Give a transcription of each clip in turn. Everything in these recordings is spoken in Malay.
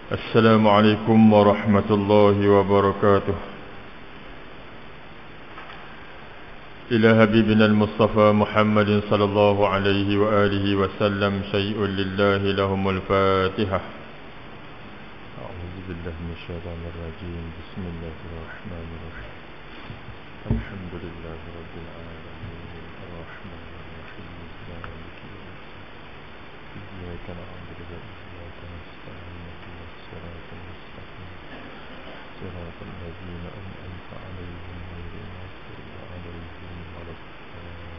السلام عليكم ورحمة الله وبركاته. إلى حبيبنا المصطفى محمد صلى الله عليه وآله وسلم شيء لله لهم الفاتحة. أعوذ بالله من الشيطان الرجيم. بسم الله الرحمن الرحيم. الحمد لله رب العالمين الرحمن الرحيم مالك يوم الدين إياك نعبد وإياك نستعين اهدنا الصراط المستقيم صراط الذين أنعمت عليهم غير المغضوب عليهم ولا الضالين.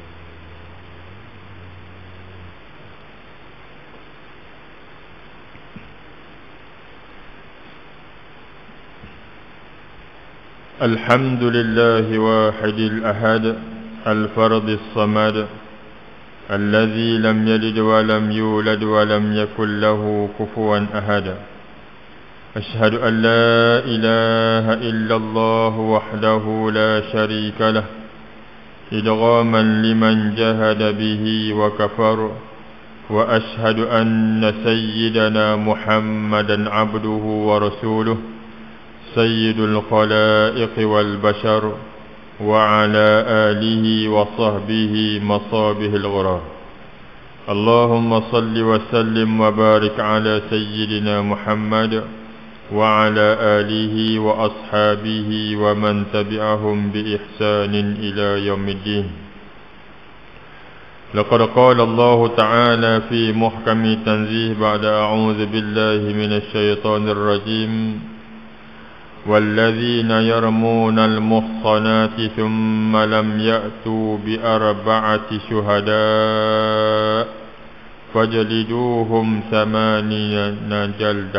الحمد لله واحد الأحد الفرد الصمد الذي لم يلد ولم يولد ولم يكن له كفوا أحد. أشهد أن لا إله إلا الله وحده لا شريك له إدغاما لمن جهد به وكفر. وأشهد أن سيدنا محمدا عبده ورسوله سيد الخلائق والبشر وعلى آله وصحبه مصابه الغرار. اللهم صل وسلم وبارك على سيدنا محمد وعلى آله وأصحابه ومن تبعهم بإحسان إلى يوم الدين. لقد قال الله تعالى في محكم تنزيه بعد أعوذ بالله من الشيطان الرجيم: والذين يرمون المحصنات ثم لم يأتوا بأربعة شهداء فاجلدوهم 80 جلدة.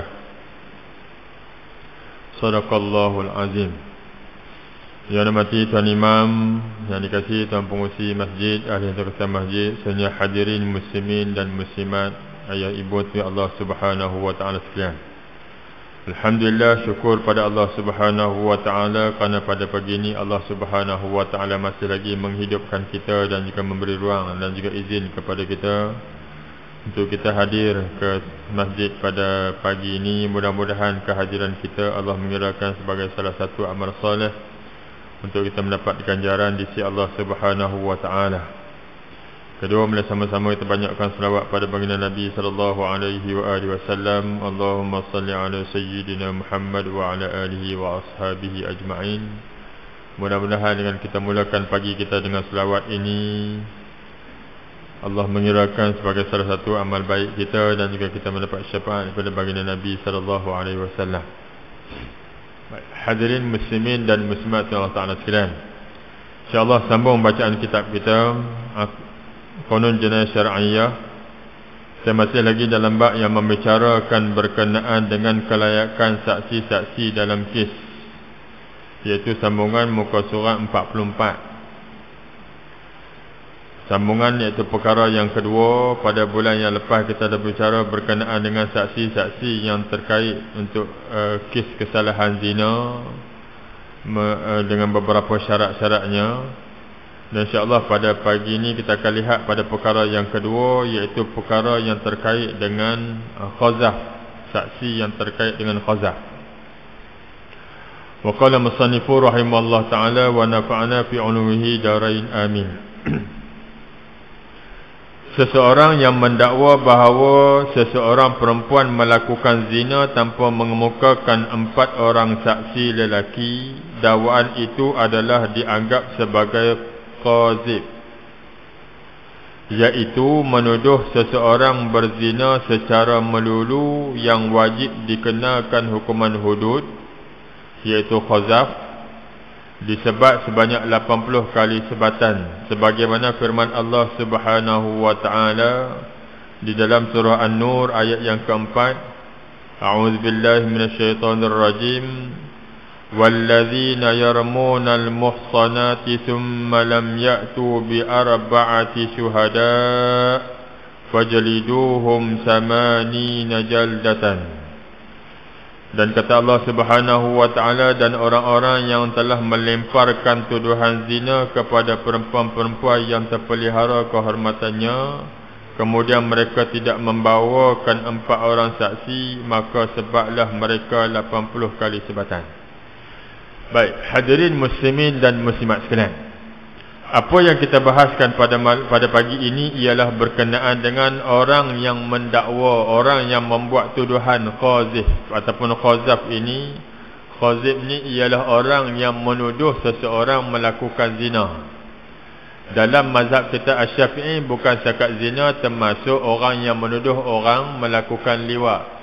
Sadaqallahul Azim. Yang dimati Tuan Imam, yang dikasihi Tuan Pengurusi Masjid, ahli terkasih masjid, semua hadirin muslimin dan muslimat, ayah ibu tu Allah Subhanahu wa taala sekalian. Alhamdulillah, syukur pada Allah Subhanahu wa taala kerana pada pagi ini Allah Subhanahu wa taala masih lagi menghidupkan kita dan juga memberi ruang dan juga izin kepada kita untuk kita hadir ke masjid pada pagi ini. Mudah-mudahan kehadiran kita Allah mengirakan sebagai salah satu amal soleh untuk kita mendapat ganjaran di sisi Allah Subhanahu wa taala. Kedua, mari sama-sama kita banyakkan selawat pada baginda Nabi sallallahu alaihi wa alihi wasallam. Allahumma salli ala sayyidina Muhammad wa ala alihi wa ashabihi ajma'in. Mudah-mudahan dengan kita mulakan pagi kita dengan selawat ini, Allah mengirakan sebagai salah satu amal baik kita dan juga kita mendapat syafaat daripada baginda Nabi sallallahu alaihi wasallam. Hadirin muslimin dan muslimat Allah Taala sekalian, insya-Allah sambung bacaan kitab kita Qanun Jinayah Syar'iyyah. Saya masih lagi dalam bab yang membicarakan berkenaan dengan kelayakan saksi-saksi dalam kes, iaitu sambungan muka surat 44. Sambungan iaitu perkara yang kedua. Pada bulan yang lepas kita dah berbicara berkenaan dengan saksi-saksi yang terkait untuk kes kesalahan zina dengan beberapa syarat-syaratnya. Dan insya-Allah pada pagi ini kita akan lihat pada perkara yang kedua, iaitu perkara yang terkait dengan khazaf, saksi yang terkait dengan khazaf. Wa qala musannifu rahimallahu taala wa nafa'ana fi 'ulumihi darain amin. Seseorang yang mendakwa bahawa seseorang perempuan melakukan zina tanpa mengemukakan 4 orang saksi lelaki, dakwaan itu adalah dianggap sebagai qazib, iaitu menuduh seseorang berzina secara melulu yang wajib dikenakan hukuman hudud, iaitu khazaf, disebat sebanyak 80 kali sebatan, sebagaimana firman Allah Subhanahu wa taala di dalam surah An-Nur ayat yang keempat. A'udzubillahi minasyaitonir rajim. والذين يرمون المحصنات ثم لم يأتوا بأربعة شهداء فجلدوهم 80 جلدة. Dan kata Allah Subhanahu wa taala, dan orang-orang yang telah melemparkan tuduhan zina kepada perempuan-perempuan yang terpelihara kehormatannya, kemudian mereka tidak membawakan 4 orang saksi, maka sebablah mereka 80 kali sebatan. Baik, hadirin muslimin dan muslimat sekalian, apa yang kita bahaskan pada pagi ini ialah berkenaan dengan orang yang mendakwa, orang yang membuat tuduhan qazif ataupun qazaf ini. Qazif ni ialah orang yang menuduh seseorang melakukan zina. Dalam mazhab kita Asy-Syafi'i, bukan setakat zina, termasuk orang yang menuduh orang melakukan liwat.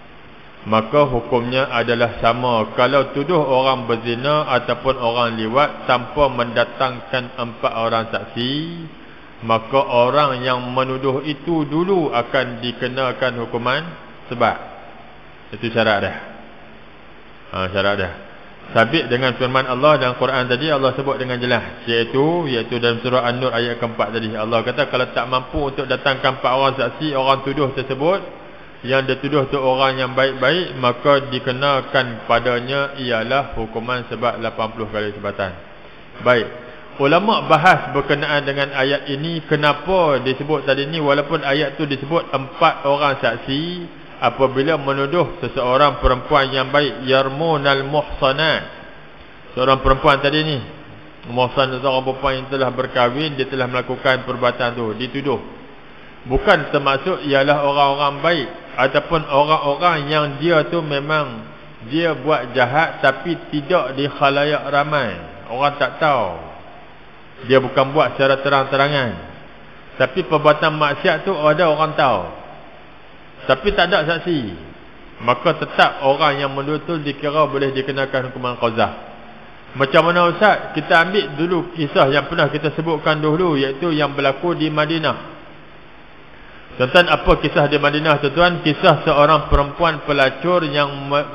Maka hukumnya adalah sama. Kalau tuduh orang berzina ataupun orang liwat tanpa mendatangkan 4 orang saksi, maka orang yang menuduh itu dulu akan dikenakan hukuman sebab. Itu syarat dah. Syarat dah. Sabit dengan firman Allah dalam Quran tadi, Allah sebut dengan jelas, iaitu dalam surah An-Nur ayat keempat tadi. Allah kata kalau tak mampu untuk datangkan 4 orang saksi, orang tuduh tersebut, yang dituduh tu orang yang baik-baik, maka dikenakan padanya ialah hukuman sebab 80 kali sebatan. Baik, ulama bahas berkenaan dengan ayat ini, kenapa disebut tadi ni, walaupun ayat tu disebut 4 orang saksi apabila menuduh seseorang perempuan yang baik, yarmunal muhsanat. Seorang perempuan tadi ni, muhsan, seorang perempuan yang telah berkahwin, dia telah melakukan perbuatan tu, dituduh. Bukan termasuk ialah orang-orang baik ataupun orang-orang yang dia tu memang dia buat jahat tapi tidak di khalayak ramai, orang tak tahu. Dia bukan buat secara terang-terangan, tapi perbuatan maksiat tu ada orang tahu, tapi tak ada saksi. Maka tetap orang yang menuduh tu dikira boleh dikenakan hukuman qazaf. Macam mana Ustaz? Kita ambil dulu kisah yang pernah kita sebutkan dahulu, iaitu yang berlaku di Madinah. Tuan-tuan, apa kisah di Madinah tuan-tuan? Kisah seorang perempuan pelacur yang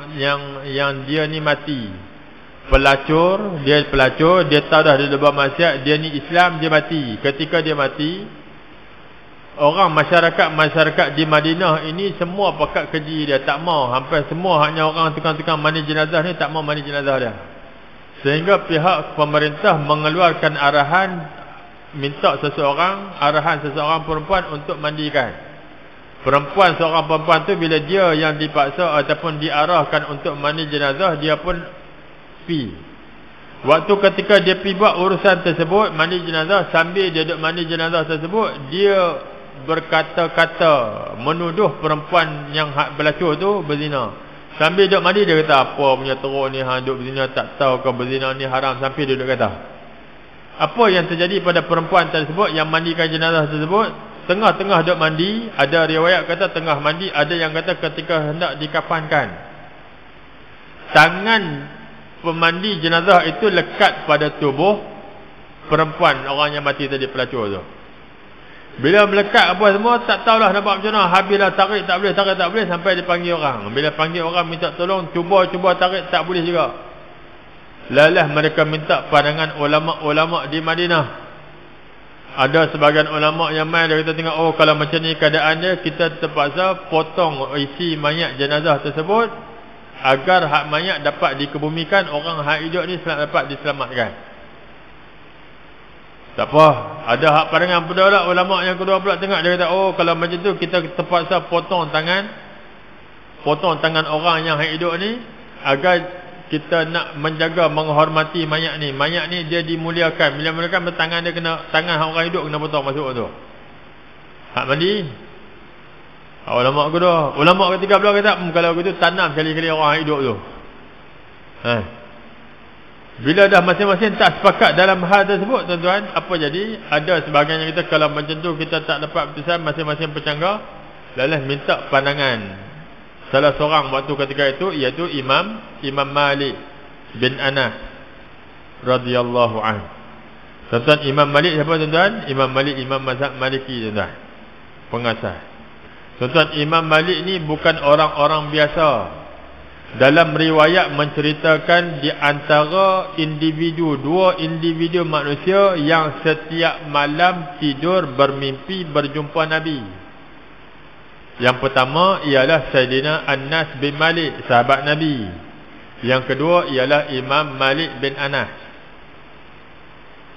dia ni mati. Pelacur, dia tahu dah dia buat maksiat, dia ni Islam, dia mati. Ketika dia mati, orang masyarakat di Madinah ini semua pakat keji dia, tak mau, hampir semua, hanya orang tukang-tukang mandi jenazah ni tak mau mandi jenazah dia. Sehingga pihak pemerintah mengeluarkan arahan, minta arahan seseorang perempuan untuk mandikan. Seorang perempuan tu bila dia yang dipaksa ataupun diarahkan untuk mandi jenazah, dia pun pi. Waktu ketika dia pi buat urusan tersebut, mandi jenazah, sambil dia duduk mandi jenazah tersebut, dia berkata-kata menuduh perempuan yang berlacur tu berzina. Sambil duduk mandi dia kata, apa punya teruk ni, duduk berzina, tak tahu ke berzina ni haram. Sampai dia duduk kata. Apa yang terjadi pada perempuan tersebut yang mandikan jenazah tersebut? Tengah-tengah duduk mandi, ada riwayat kata tengah mandi, ada yang kata ketika hendak dikafankan, tangan pemandi jenazah itu lekat pada tubuh perempuan, orang yang mati tadi, pelacur tu. Bila melekat apa semua, tak tahulah nak buat macam mana. Habislah tarik tak boleh, sampai dipanggil orang. Bila panggil orang minta tolong, cuba tarik, tak boleh juga. Lalah mereka minta pandangan ulama-ulama di Madinah. Ada sebagian ulama yang main, dia kata tengok, oh kalau macam ni keadaan dia, kita terpaksa potong isi mayat jenazah tersebut agar hak mayat dapat dikebumikan, orang hak hidup ni dapat diselamatkan. Tak apa, ada hak pandangan pula ulama yang kedua pula tengok, dia kata oh kalau macam tu kita terpaksa potong tangan orang yang hak hidup ni agar kita nak menjaga, menghormati mayat ni. Mayat ni dia dimuliakan. Bila mereka bertangan, dia kena, tangan orang hidup kena potong masuk tu. Hak mandi. Ulama kedua, ulama ketiga pula kata, kalau begitu tanam sekali-kali orang hidup tu. Bila dah masing-masing tak sepakat dalam hal tersebut, tuan-tuan, apa jadi? Ada sebahagian yang kata kalau macam tu kita tak dapat putusan, masing-masing bercanggah, lalu minta pandangan salah seorang waktu ketika itu, iaitu Imam Malik bin Anas radhiyallahu anhu. Tuan-tuan, Imam Malik siapa tuan-tuan? Imam Malik, Imam mazhab Maliki tuan-tuan, pengasas. Tuan-tuan, Imam Malik ni bukan orang-orang biasa. Dalam riwayat menceritakan di antara dua individu manusia yang setiap malam tidur bermimpi berjumpa Nabi. Yang pertama ialah Sayyidina Anas bin Malik, sahabat Nabi. Yang kedua ialah Imam Malik bin Anas.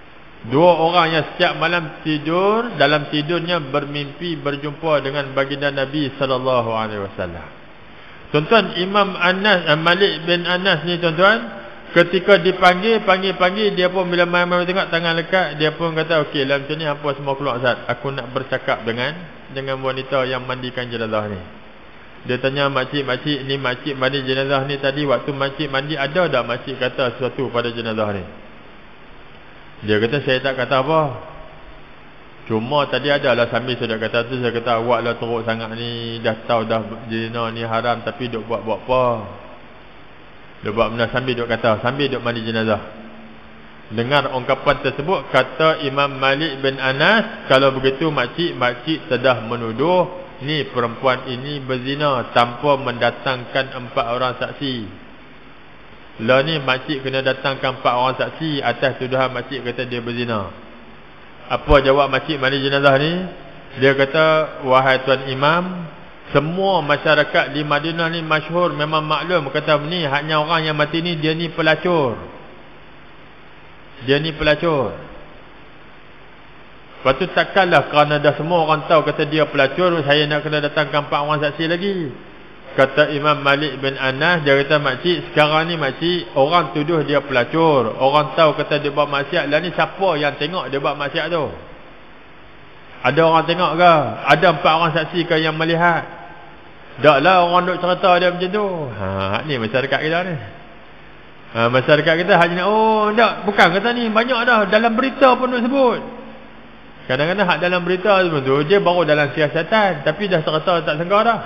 Dua orang yang setiap malam tidur, dalam tidurnya bermimpi berjumpa dengan baginda Nabi sallallahu alaihi wasallam. Tuan-tuan, Imam Anas, Malik bin Anas ni tuan-tuan, ketika dipanggil, panggil dia pun bila main-main tengok tangan lekat, dia pun kata, okey lah macam ni apa semua keluar Ustaz, aku nak bercakap dengan wanita yang mandikan jenazah ni. Dia tanya makcik, ni makcik mandi jenazah ni tadi, waktu makcik mandi ada tak makcik kata sesuatu pada jenazah ni? Dia kata, saya tak kata apa. Cuma tadi adalah sambil saya kata tu, saya kata awak lah teruk sangat ni, dah tahu dah zina ni haram tapi duk buat apa? Duk buat benda sambil duk kata, sambil duk mandi jenazah. Dengar ungkapan tersebut, kata Imam Malik bin Anas, kalau begitu makcik telah menuduh ni perempuan ini berzina tanpa mendatangkan 4 orang saksi. Lah ni makcik kena datangkan 4 orang saksi atas tuduhan makcik kata dia berzina. Apa jawab makcik mandi jenazah ni? Dia kata, wahai tuan imam, semua masyarakat di Madinah ni masyhur, memang maklum, kata ni hanya orang yang mati ni, dia ni pelacur. Dia ni pelacur. Lepas tu takkanlah kerana dah semua orang tahu kata dia pelacur, saya nak kena datangkan 4 orang saksi lagi. Kata Imam Malik bin Anas, dia kata makcik, sekarang ni makcik, orang tuduh dia pelacur, orang tahu kata dia buat maksiat, lah ni siapa yang tengok dia buat maksiat tu? Ada orang tengok ke? Ada 4 orang saksi ke yang melihat? Taklah orang duk cerita dia macam tu. Ni masyarakat kita ni. Masyarakat kita hanya oh tak, bukan kata ni, banyak dah dalam berita pun duk sebut. Kadang-kadang hak dalam berita tu dia baru dalam siasatan, tapi dah cerita tak sengkau dah.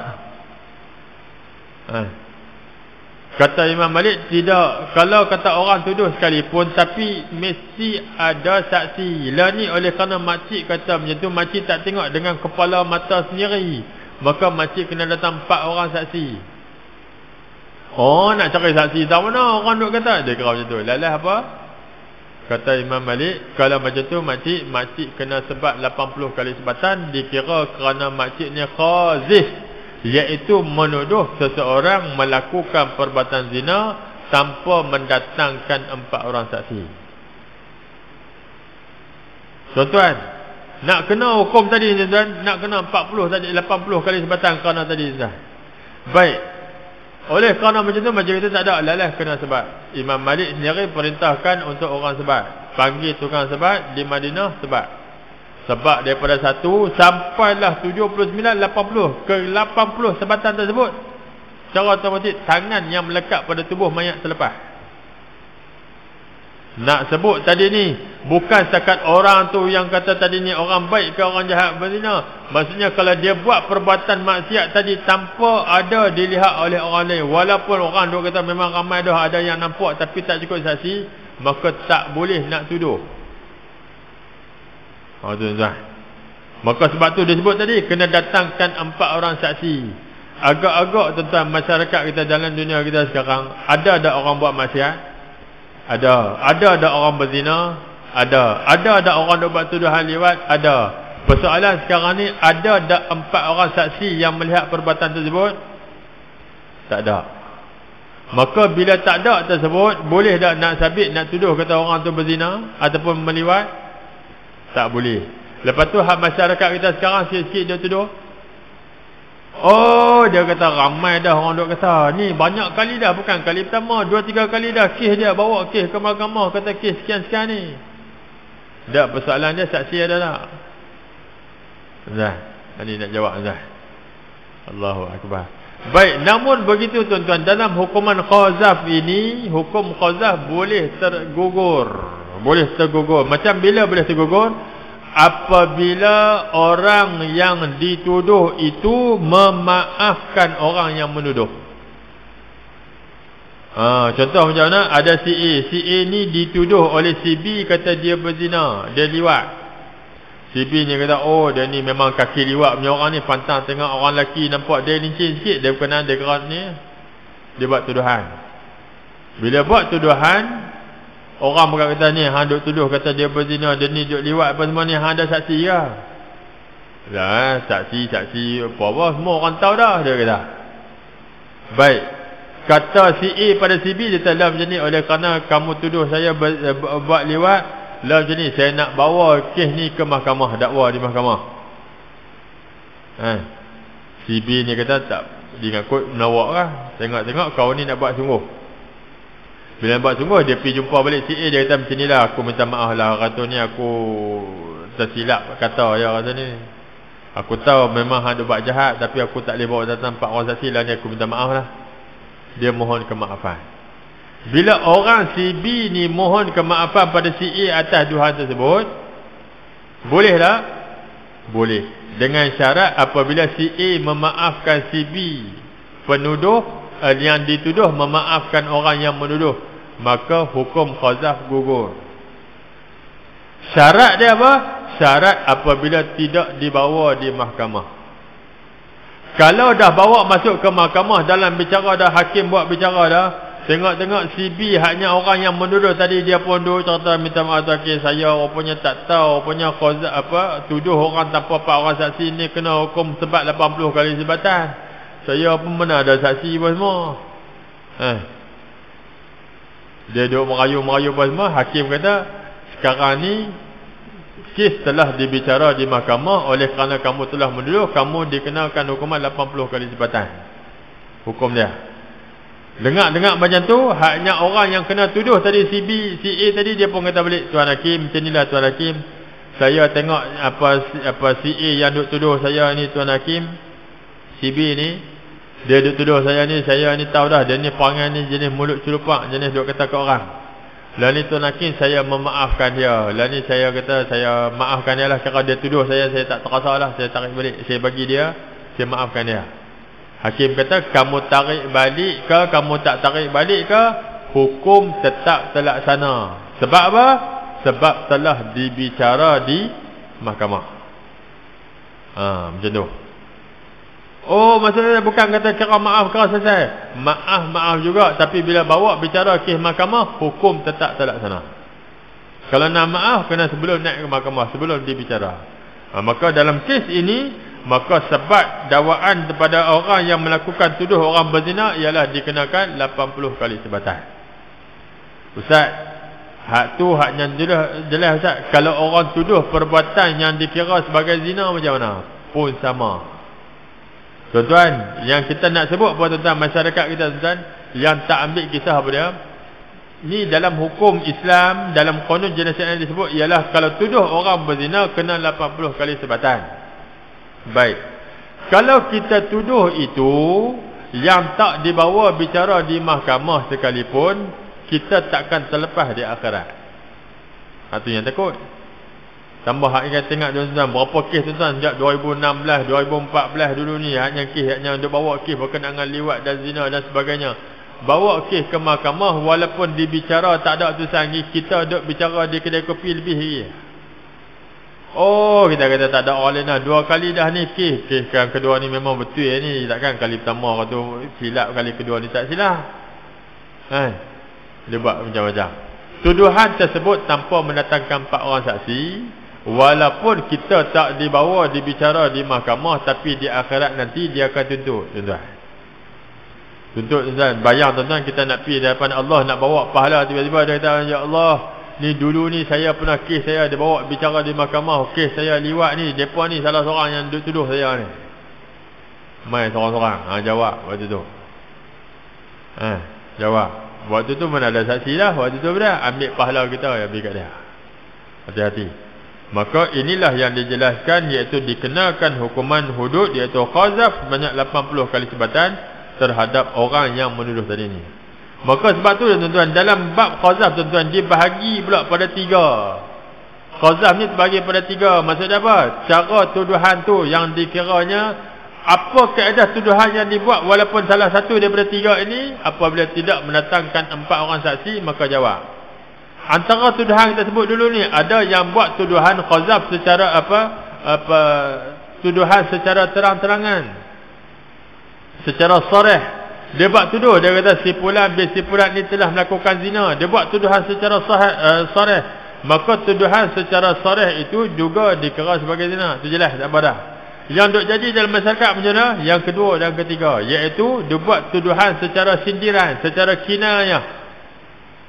Kata Imam Malik, tidak, kalau kata orang tuduh sekalipun, tapi mesti ada saksi. Lah ni oleh kerana makcik kata macam tu, makcik tak tengok dengan kepala mata sendiri, maka makcik kena datang 4 orang saksi. Oh, nak cari saksi tak mana orang duk kata, dia kira macam tu. Lalah apa? Kata Imam Malik, kalau macam tu makcik kena sebat 80 kali sebatan, dikira kerana makcik ni khazif, iaitu menuduh seseorang melakukan perbuatan zina tanpa mendatangkan 4 orang saksi. Tuan-tuan, nak kena hukum tadi tuan-tuan, nak kena 40 tadi, 80 kali sebatan kerana tadi tuan. Baik. Oleh kerana macam tu, macam itu tak ada, lalah kena sebat. Imam Malik sendiri perintahkan untuk orang sebat. Panggil tukang sebat di Madinah, sebat. Sebab daripada 1 sampailah 79, 80 ke 80 sebatan tersebut, secara otomatik tangan yang melekat pada tubuh mayat terlepas. Nak sebut tadi ni, bukan setakat orang tu yang kata tadi ni orang baik ke orang jahat berzina. Maksudnya kalau dia buat perbuatan maksiat tadi tanpa ada dilihat oleh orang lain, walaupun orang duk kata memang ramai dah ada yang nampak tapi tak cukup saksi, maka tak boleh nak tuduh. Tuan-tuan, maka sebab tu dia sebut tadi kena datangkan 4 orang saksi. Agak-agak tuan-tuan, masyarakat kita dalam dunia kita sekarang, ada tak orang buat maksiat? Ada tak orang berzina? Ada tak orang buat tuduhan liwat? Ada. Persoalan sekarang ni, ada tak 4 orang saksi yang melihat perbuatan tersebut? Tak ada. Maka bila tak ada tersebut, boleh tak nak sabit, nak tuduh kata orang tu berzina ataupun meliwat? Tak boleh. Lepas tu hak masyarakat kita sekarang sikit-sikit dia tuduh. Oh, dia kata ramai dah orang duk kata. Ni banyak kali dah, bukan kali pertama, 2-3 kali dah kes dia bawa kes ke mahkamah, kata kes sekian-sekian ni. Tak, persoalan dia saksi ada tak? Zah, ni nak jawab Zah. Allahu Akbar. Baik, namun begitu tuan-tuan, dalam hukuman qazaf ini, hukum qazaf boleh tergugur. Boleh tergugur. Macam bila boleh tergugur? Apabila orang yang dituduh itu memaafkan orang yang menuduh. Contoh macam mana? Ada si A. Si A ni dituduh oleh si B, kata dia berzina, dia liwat. Si B ni kata, oh dia ni memang kaki liwat punya orang ni, pantang tengok orang lelaki nampak dia lincin sikit, dia berkenan, dia keras ni, dia buat tuduhan. Bila buat tuduhan, orang bukan kata ni, hang duk tuduh kata dia berzina, dia ni duk liwat apa semua ni, hang ada saksi ke? Lah, saksi apa-apa, semua orang tahu dah, dia kata. Baik. Kata si A pada si B, dia kata macam ni, oleh kerana kamu tuduh saya buat liwat, lah macam ni, saya nak bawa kes ni ke mahkamah, dakwa di mahkamah. CB ni kata tak, dia ngakut melawak lah. Tengok-tengok kau ni nak buat sungguh. Bila buat sungguh, dia pergi jumpa balik CA, dia kata macam ni lah, aku minta maaf lah, kata ni aku tersilap kata ya, kata ni aku tahu memang ada buat jahat, tapi aku tak boleh bawa datang 4 orang saksi lah ni, aku minta maaf lah. Dia mohon kemaafan. Bila orang CB ni mohon kemaafan pada CA atas tuduhan tersebut, boleh tak? Boleh, dengan syarat apabila CA memaafkan CB, penuduh yang dituduh memaafkan orang yang menuduh, maka hukum qazaf gugur. Syarat dia apa? Syarat apabila tidak dibawa di mahkamah. Kalau dah bawa masuk ke mahkamah, dalam bicara dah, hakim buat bicara dah, tengok-tengok CB haknya orang yang menuduh tadi, dia pun duduk cerita minta maaf okay, saya rupanya tak tahu, rupanya qazaf apa, tuduh orang tanpa 4 orang saksi ni kena hukum sebat 80 kali sebatan. Saya pun mana ada saksi pun semua. Dia duduk merayu-merayu pun semua. Hakim kata, sekarang ni kes telah dibicara di mahkamah, oleh kerana kamu telah menuduh, kamu dikenakan hukuman 80 kali sebatan. Hukum dia. Dengar-dengar macam tu, haknya orang yang kena tuduh tadi, CA tadi, dia pun kata balik, Tuan Hakim, macam inilah Tuan Hakim, saya tengok apa CA yang duk tuduh saya ni, Tuan Hakim, CB ni, dia duk tuduh saya ni tahu dah, dia ni perangai ni jenis mulut celupak, jenis duk kata ke orang. Lah ni Tuan Hakim, saya memaafkan dia. Lah ni saya kata, saya maafkan dia lah, kerana dia tuduh saya tak terasa lah, saya tarik balik, saya bagi dia, saya maafkan dia. Hakim kata, kamu tarik balik ke, kamu tak tarik balik ke, hukum tetap terlaksana. Sebab apa? Sebab telah dibicara di mahkamah. Macam tu. Oh, maksudnya bukan kata kira maaf kira selesai. Maaf juga, tapi bila bawa bicara kes mahkamah, hukum tetap terlaksana. Kalau nak maaf, kena sebelum naik ke mahkamah, sebelum dibicara. Maka dalam kes ini, maka sebab dakwaan kepada orang yang melakukan tuduh orang berzina ialah dikenakan 80 kali sebatan. Ustaz, hak tu haknya jelas Ustaz. Kalau orang tuduh perbuatan yang dikira sebagai zina macam mana? Pun sama. Tuan-tuan, yang kita nak sebut apa tuan-tuan, masyarakat kita tuan-tuan, yang tak ambil kisah apa dia, ni dalam hukum Islam, dalam kanun jenayah yang disebut ialah kalau tuduh orang berzina kena 80 kali sebatan. Baik, kalau kita tuduh itu yang tak dibawa bicara di mahkamah sekalipun, kita takkan terlepas di akhirat. Itu yang takut. Tambah hak ingat tengok tuan-tuan, berapa kes tuan-tuan sejak 2016, 2014 dulu ni, hanya untuk bawa kes berkenaan dengan liwat dan zina dan sebagainya. Bawa kes ke mahkamah, walaupun dibicara tak ada tulisan lagi, kita duduk bicara di kedai kopi lebih lagi. Oh, kita kata tak ada orang lain dah, 2 kali dah ni kes yang kedua ni memang betul ni, takkan kali pertama kata silap, kali kedua ni tak silap. Dia buat macam-macam. Tuduhan tersebut tanpa mendatangkan 4 orang saksi, walaupun kita tak dibawa dibicara di mahkamah, tapi di akhirat nanti dia akan tuntut tuan-tuan. Tuntut tuan-tuan. Bayang tuan-tuan, kita nak pergi depan Allah, nak bawa pahala, tiba-tiba dia kata, ya Allah, ni dulu ni saya pernah kes saya dia bawa bicara di mahkamah, kes saya liwat ni, depa ni salah seorang yang tuduh saya ni. Mai seorang-seorang jawab waktu tu. Jawab. Waktu tu mana ada saksi dah, waktu tu dah ambil pahala kita yang bagi kat dia. Hati-hati. Maka inilah yang dijelaskan, iaitu dikenakan hukuman hudud, iaitu qazaf sebanyak 80 kali sebatan terhadap orang yang menuduh tadi ni. Maka sebab tu tuan-tuan, dalam bab qazaf tuan-tuan, dia bahagi pula pada 3. Qazaf ni terbagi pada 3. Maksudnya apa? Cara tuduhan tu yang dikiranya, apa kaedah tuduhan yang dibuat, walaupun salah satu daripada 3 ini, apabila tidak mendatangkan 4 orang saksi, maka jawab. Antara tuduhan kita sebut dulu ni, ada yang buat tuduhan qazaf secara tuduhan secara terang-terangan, secara sarih. Dia buat tuduh, dia kata si fulan bin si fulan ni telah melakukan zina. Dia buat tuduhan secara sarih. Maka tuduhan secara sarih itu juga dikira sebagai zina. Itu jelas tak apa dah. Yang duk jadi dalam masyarakat macam mana? Yang kedua dan ketiga, iaitu dia buat tuduhan secara sindiran, secara kinayah.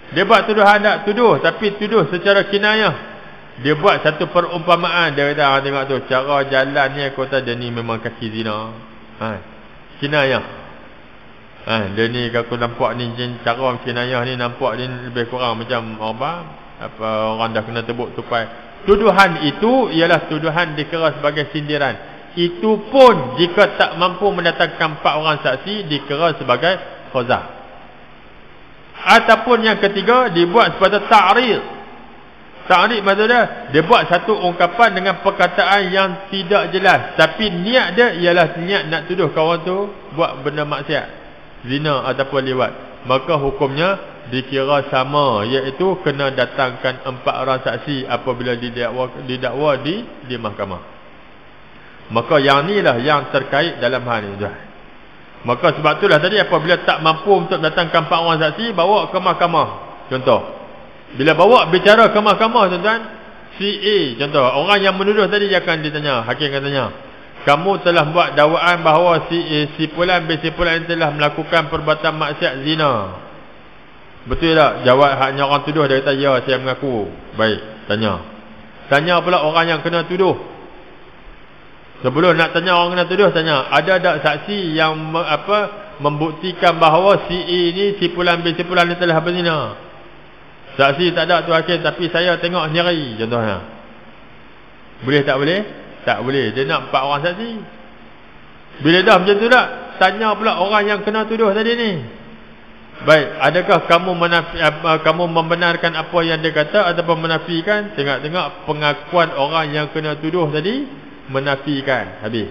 Dia buat tuduhan tak? Tuduh. Tapi tuduh secara kinayah. Dia buat satu perumpamaan. Dia kata, tengok tu, cara jalan ni aku kata dia ni memang kaki zina. Kinayah. Dia ni aku nampak ni, cara kinayah ni nampak ni lebih kurang macam orang dah kena tebuk tupai. Tuduhan itu ialah tuduhan dikira sebagai sindiran. Itu pun jika tak mampu mendatangkan 4 orang saksi, dikira sebagai khazah. Ataupun yang ketiga, dibuat sebagai ta'rid. Ta'rid maksudnya dia buat satu ungkapan dengan perkataan yang tidak jelas, tapi niat dia ialah niat nak tuduh kawan tu buat benda maksiat, zina ataupun liwat. Maka hukumnya dikira sama, iaitu kena datangkan 4 orang saksi apabila didakwa di mahkamah. Maka yang ni lah yang terkait dalam hal ni. Maka sebab itulah tadi apabila tak mampu untuk datangkan 4 orang saksi, bawa ke mahkamah. Contoh, bila bawa bicara ke mahkamah, tuan-tuan, si A contoh, orang yang menuduh tadi dia akan ditanya, hakim akan tanya, kamu telah buat dakwaan bahawa si fulan bin si fulan telah melakukan perbuatan maksiat zina. Betul tak? Jawab hanya orang tuduh, dia kata ya, saya mengaku. Baik, tanya pula orang yang kena tuduh. Sebelum nak tanya orang kena tuduh, tanya, ada tak saksi yang membuktikan bahawa si A ni, si fulan bin si fulan ni telah berzina? Saksi tak ada tu hakim, tapi saya tengok sendiri contohnya. Boleh tak boleh? Tak boleh. Dia nak 4 orang saksi. Bila dah macam tu tak, tanya pula orang yang kena tuduh tadi ni. Baik, adakah kamu membenarkan apa yang dia kata ataupun menafikan? Tengok-tengok pengakuan orang yang kena tuduh tadi, menafikan. Habis.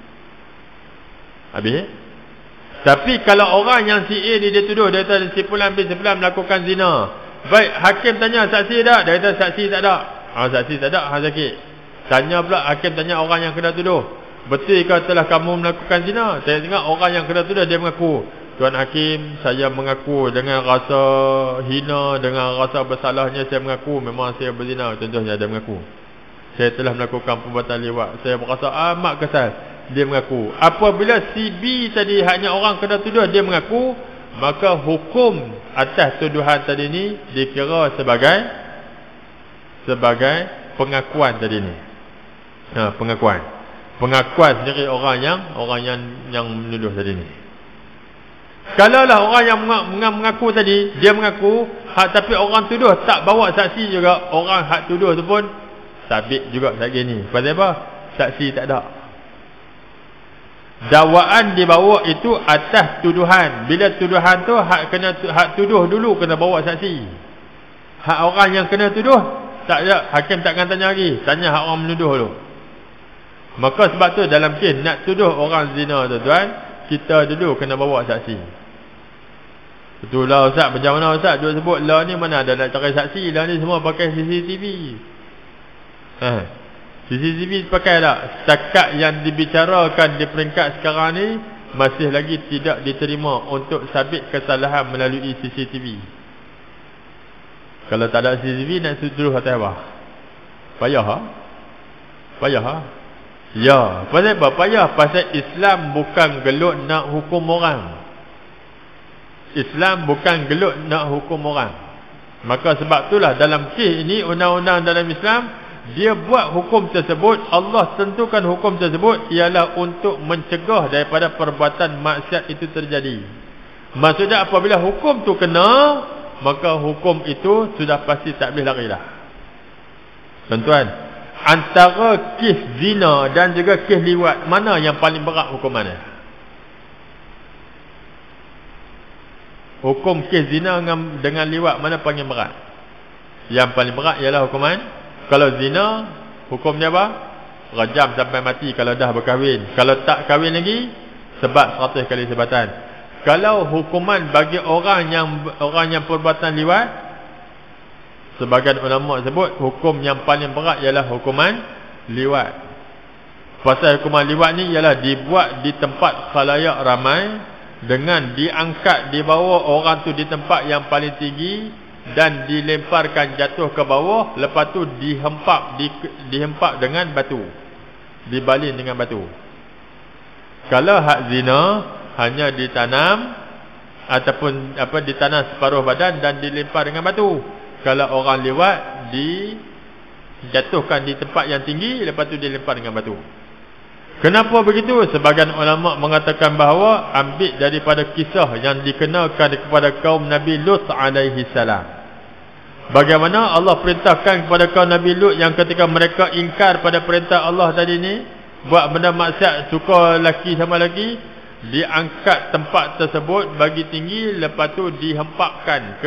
Tapi kalau orang yang si A ni dia tuduh, dia kata si fulan bin si fulan melakukan zina. Baik, hakim tanya saksi tak? Dia kata saksi tak ada. Saksi tak ada, sakit. Tanya pula, hakim tanya orang yang kena tuduh, betul ke telah kamu melakukan zina? Saya tengok orang yang kena tuduh dia mengaku, Tuan Hakim, saya mengaku dengan rasa hina, dengan rasa bersalahnya saya mengaku memang saya berzina. Contohnya dia mengaku, saya telah melakukan perbuatan liwat, saya berasa amat kesal. Dia mengaku. Apabila si B tadi hanya orang kena tuduh dia mengaku, maka hukum atas tuduhan tadi ni dikira sebagai pengakuan tadi ni. Pengakuan sendiri orang yang menuduh tadi ni. Kalaulah orang yang mengaku tadi, dia mengaku, tapi orang tuduh tak bawa saksi juga, orang hak tuduh tu pun sabit juga lagi ni. Pasal apa? Saksi tak ada. Dakwaan dibawa itu atas tuduhan. Bila tuduhan tu hak tuduh dulu kena bawa saksi. Hak orang yang kena tuduh tak ada, hakim takkan tanya lagi, tanya hak orang menuduh dulu. Maka sebab tu dalam kes nak tuduh orang zina tu tuan, kita dulu kena bawa saksi. Betul lah Ustaz, macam mana Ustaz duk sebut lah ni, mana ada nak cari saksi lah ni, semua pakai CCTV. CCTV pakai tak? Setakat yang dibicarakan di peringkat sekarang ni masih lagi tidak diterima untuk sabit kesalahan melalui CCTV. Kalau tak ada CCTV nak tuduh atas apa? Payah ha? Ya, pasal apa? Payah pasal Islam bukan gelut nak hukum orang. Islam bukan gelut nak hukum orang. Maka sebab itulah dalam kes ini, undang-undang dalam Islam, dia buat hukum tersebut, Allah tentukan hukum tersebut ialah untuk mencegah daripada perbuatan maksiat itu terjadi. Maksudnya apabila hukum tu kena, maka hukum itu sudah pasti tak boleh lari dah. Tuan-tuan, antara kes zina dan juga kes liwat, mana yang paling berat hukumannya? Hukum kes zina dengan liwat mana paling berat? Yang paling berat ialah hukuman. Kalau zina, hukumnya apa? Rajam sampai mati kalau dah berkahwin. Kalau tak kahwin lagi, sebat 100 kali sebatan. Kalau hukuman bagi orang yang perbuatan liwat, sebagian ulama sebut hukum yang paling berat ialah hukuman liwat. Pasal hukuman liwat ni ialah dibuat di tempat khalayak ramai, dengan diangkat, dibawa orang tu di tempat yang paling tinggi dan dilemparkan jatuh ke bawah, lepas tu dihempap dengan batu, dibalin dengan batu. Kalau hak zina hanya ditanam ataupun ditanam separuh badan dan dilempar dengan batu. Kalau orang lewat, dijatuhkan di tempat yang tinggi, lepas tu dilempar dengan batu. Kenapa begitu? Sebagian ulama mengatakan bahawa ambil daripada kisah yang dikenakan kepada kaum Nabi Lut alaihi salam. Bagaimana Allah perintahkan kepada kaum Nabi Lut yang ketika mereka ingkar pada perintah Allah tadi ni, buat benda maksiat, suka laki sama laki, diangkat tempat tersebut bagi tinggi, lepas tu dihempakkan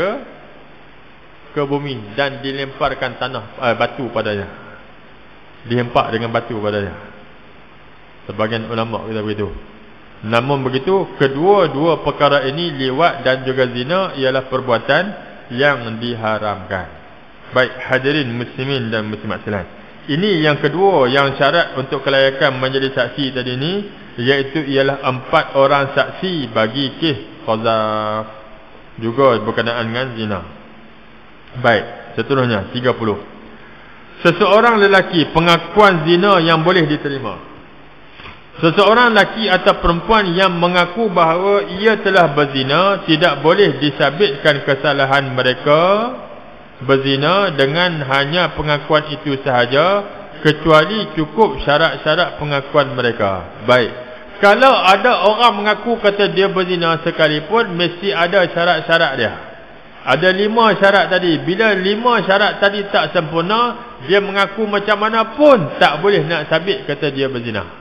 ke bumi dan dilemparkan batu padanya. Dihempak dengan batu padanya. Sebagian ulama kata begitu. Namun begitu, kedua-dua perkara ini, liwat dan juga zina, ialah perbuatan yang diharamkan. Baik hadirin muslimin dan muslimat sekalian, ini yang kedua yang syarat untuk kelayakan menjadi saksi tadi ni, iaitu ialah 4 orang saksi bagi kes qazaf, juga berkenaan dengan zina. Baik, seterusnya 30. Seseorang lelaki, pengakuan zina yang boleh diterima. Seseorang lelaki atau perempuan yang mengaku bahawa ia telah berzina, tidak boleh disabitkan kesalahan mereka berzina dengan hanya pengakuan itu sahaja, kecuali cukup syarat-syarat pengakuan mereka. Baik, kalau ada orang mengaku kata dia berzina sekalipun, mesti ada syarat-syarat dia. Ada 5 syarat tadi. Bila 5 syarat tadi tak sempurna, dia mengaku macam mana pun tak boleh nak sabit kata dia berzina.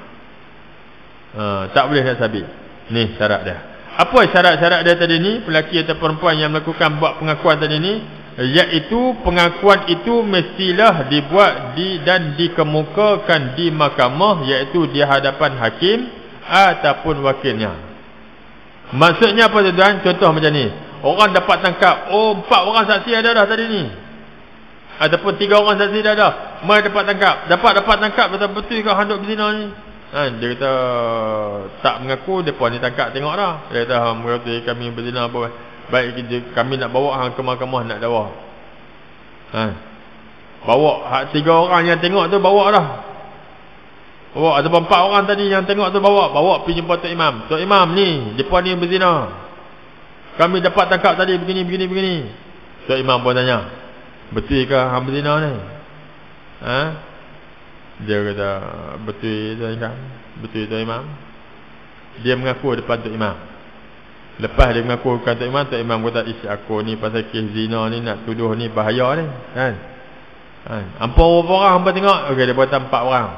Tak boleh nak sabit. Ni syarat dia. Apa syarat-syarat dia tadi ni? Lelaki atau perempuan yang melakukan buat pengakuan tadi ni, iaitu pengakuan itu mestilah dibuat dan dikemukakan di mahkamah, iaitu di hadapan hakim ataupun wakilnya. Maksudnya apa tuan? Contoh macam ni, orang dapat tangkap, 4 orang saksi ada dah tadi ni, ataupun 3 orang saksi dah dah, mereka dapat tangkap, betul-betul kau handuk berzina ni. Dia kata tak mengaku, depa ni tangkap tengok dah. Dia kata berarti kami berzina apa. Baik, kami nak bawa hang ke mahkamah nak dakwa. Bawa hak 3 orang yang tengok tu, bawa dah. Bawa ataupun 4 orang tadi yang tengok tu, bawa pergi jumpa Tok Imam. Tok Imam ni, depa ni berzina. Kami dapat tangkap tadi begini. Tok Imam pun tanya, betul ke hang berzina ni? Dia kata betul Tuan Imam. Dia mengaku depan Tok Imam. Lepas dia mengaku depan Tok Imam, Tok Imam kata, aku ni pasal kes zina ni, nak tuduh ni bahaya ni, Hampa berapa orang hampa tengok? Okey, dia kata 4 orang.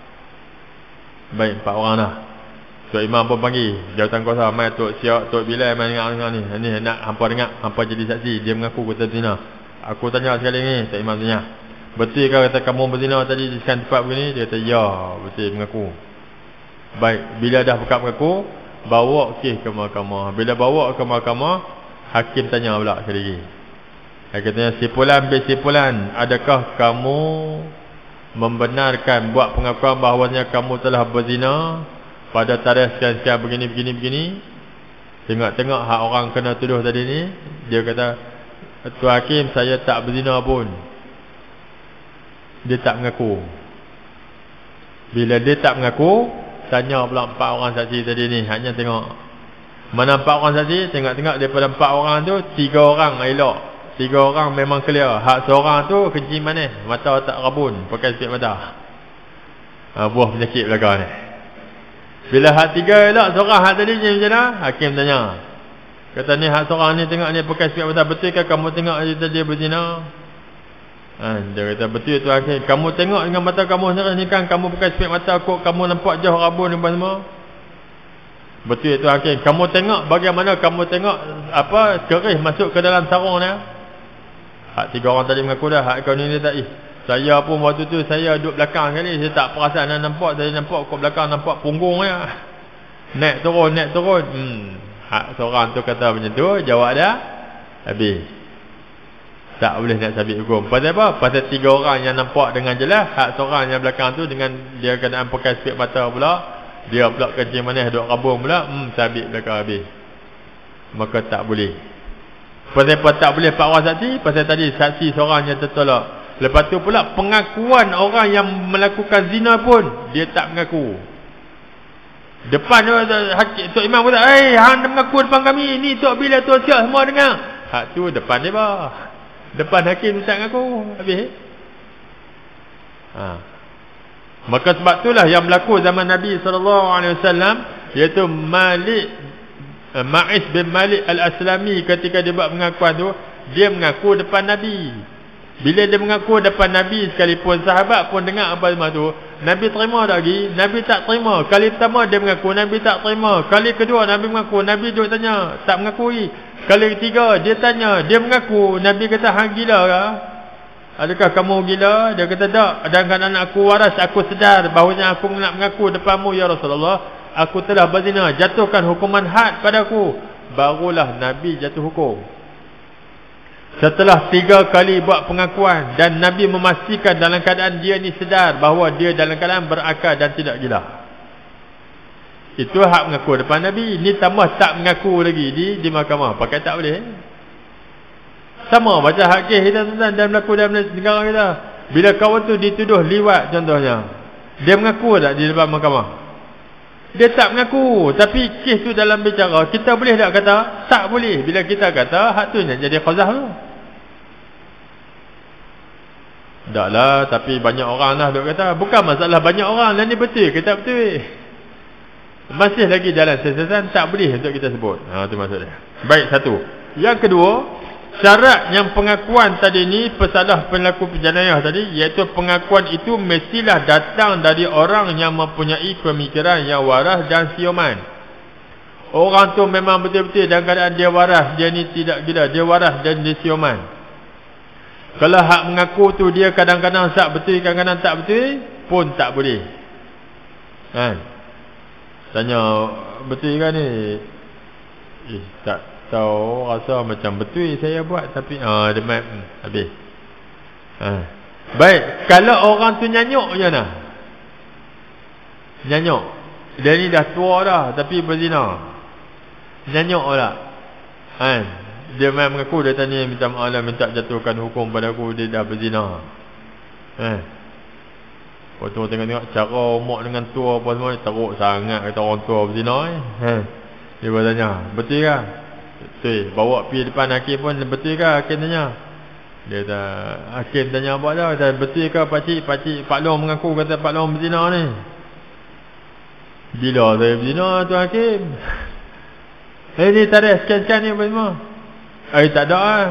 Baik, 4 orang dah. Tok Imam pun panggil jawatankuasa, mai Tok Siak, Tok Bilal, mai dengar ni. Ni nak hampa dengar, hampa jadi saksi. Dia mengaku kata zina. Aku tanya sekali ni, Tok Imam tanya, betul ke kata kamu berzina tadi di tempat begini? Dia kata ya, betul, mengaku. Baik, bila dah buka mengaku, bawa kes ke mahkamah. Bila bawa ke mahkamah, hakim tanya pula sekali lagi. Hakim tanya, simpulan, adakah kamu membenarkan buat pengakuan bahawanya kamu telah berzina pada tarikh sekian-sekian begini? Tengok-tengok hak orang kena tuduh tadi ni. Dia kata, Tuan Hakim, saya tak berzina pun. Dia tak mengaku. Bila dia tak mengaku, tanya pula 4 orang saksi tadi ni. Hanya tengok mana 4 orang saksi. Tengok-tengok daripada 4 orang tu, 3 orang elok, 3 orang memang clear. Hak seorang tu kencing manis, mata tak rabun, pakai spek mata, buah penyakit belakang ni. Bila hak 3 elok, seorang hak tadi ni macam mana? Hakim tanya, kata ni hak seorang ni tengok ni pakai spek mata, betul ke kamu tengok dia berzina? Dia kata betul tu Hakim. Kamu tengok dengan mata kamu sendiri ni kan, kamu pakai spek mata, kok kamu nampak jauh rabun ni semua. Betul tu Hakim. Kamu tengok bagaimana kamu tengok keris masuk ke dalam sarung ni. Hak 3 orang tadi mengaku dah. Hak kau ni tak, saya pun waktu tu saya duduk belakang sekali, saya tak perasan nampak. Saya nampak kok belakang nampak punggung dia, naik turun. Hak seorang tu kata macam tu, jawab dia, habis. Tak boleh nak sabit hukum. Pasal apa? Pasal 3 orang yang nampak dengan jelas, hak seorang yang belakang tu dengan dia keadaan pakai spek mata pula, dia pula kencing manis duk rabung pula, sabit belakang habis. Maka tak boleh. Pasal apa tak boleh 4 orang saksi? Pasal tadi saksi seorang yang tertolak. Lepas tu pula pengakuan orang yang melakukan zina pun dia tak mengaku. Depan hakim, Tok Imam kata, hang mengaku depan kami, ni Tok Bila, Tok Siap semua dengar. Hak tu depan dia bah. Depan hakim tak mengaku. Habis. Maka sebab itulah yang berlaku zaman Nabi SAW, iaitu Ma'is bin Malik Al-Aslami, ketika dia buat pengakuan tu, dia mengaku depan Nabi. Bila dia mengaku depan Nabi, sekalipun sahabat pun dengar apa semua tu, Nabi terima tak lagi? Nabi tak terima. Kali pertama dia mengaku, Nabi tak terima. Kali kedua Nabi mengaku, Nabi duk tanya, tak mengakui. Kali ketiga dia tanya, dia mengaku. Nabi kata, hang gila ke? Adakah kamu gila? Dia kata, tak. Dan kerana aku waras, aku sedar bahawa aku nak mengaku depanmu ya Rasulullah, aku telah berzina, jatuhkan hukuman had padaku. Barulah Nabi jatuh hukum. Setelah 3 kali buat pengakuan, dan Nabi memastikan dalam keadaan dia ni sedar bahawa dia dalam keadaan berakal dan tidak gila. Itu hak mengaku depan Nabi. Ni tambah tak mengaku lagi di mahkamah. Pakai tak boleh. Sama macam hak kes kita tuan-tuan, dan berlaku dalam negara kita. Bila kawan tu dituduh liwat contohnya, dia mengaku tak di depan mahkamah? Dia tak mengaku. Tapi kes tu dalam bicara, kita boleh tak kata? Tak boleh. Bila kita kata, hak tu jadi qazah tu. Taklah, tapi banyak orang lah duk kata. Bukan masalah banyak orang lah, ni betul ke tak betul. Masih lagi dalam sesesan, tak boleh untuk kita sebut. Itu maksud dia. Baik, satu. Yang kedua, syarat yang pengakuan tadi ni, pesalah pelaku penjenayah tadi, iaitu pengakuan itu mestilah datang dari orang yang mempunyai pemikiran yang waras dan sioman. Orang tu memang betul-betul dalam keadaan dia waras, dia ni tidak gila, dia waras dan dia sioman. Kalau hak mengaku tu dia kadang-kadang tak betul, kadang-kadang tak betul, pun tak boleh. Tanya, betul kan ni? Tak tahu, rasa macam betul saya buat, tapi dia map habis. Baik, kalau orang tu nyanyuk je nah. Nyanyuk. Dia ni dah tua dah tapi berzina. Nyanyuk lah. Dia main mengaku, dia tanya, minta maaf lah, minta jatuhkan hukum pada aku, dia dah berzina. Waktu tengok-tengok cara umur dengan tua apa semua, teruk sangat kata orang tua berzina. Dia bertanya, betul ke? Betul. Bawa pergi depan hakim pun, betul ke? Hakim tanya. Dia kata, hakim tanya apa dah? Kata, betul ke pakcik Pak Long mengaku kata Pak Long berzina ni? Bila saya berzina tu hakim? Ni tarikh sekian-sekian ni apa semua? Tak ada lah.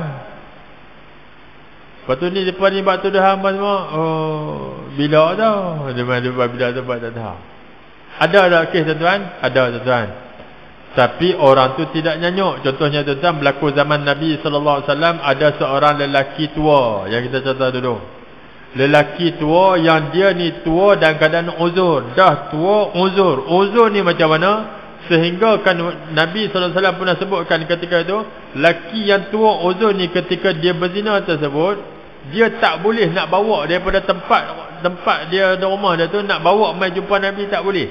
Lepas tu ni depan ni bak tuduhan apa semua? Bila tau? Dia bila tu bak tak tahu. Ada tak kes tuan-tuan? Ada tuan-tuan. Tapi orang tu tidak nyanyuk. Contohnya tuan-tuan, berlaku zaman Nabi SAW, ada seorang lelaki tua yang kita contoh dulu. Lelaki tua yang dia ni tua dan keadaan uzur. Dah tua uzur. Uzur ni macam mana? Sehingga kan Nabi SAW pernah sebutkan ketika itu, lelaki yang tua uzur ni ketika dia berzina tersebut, dia tak boleh nak bawa daripada tempat dia di rumah dia tu, nak bawa mai jumpa Nabi tak boleh.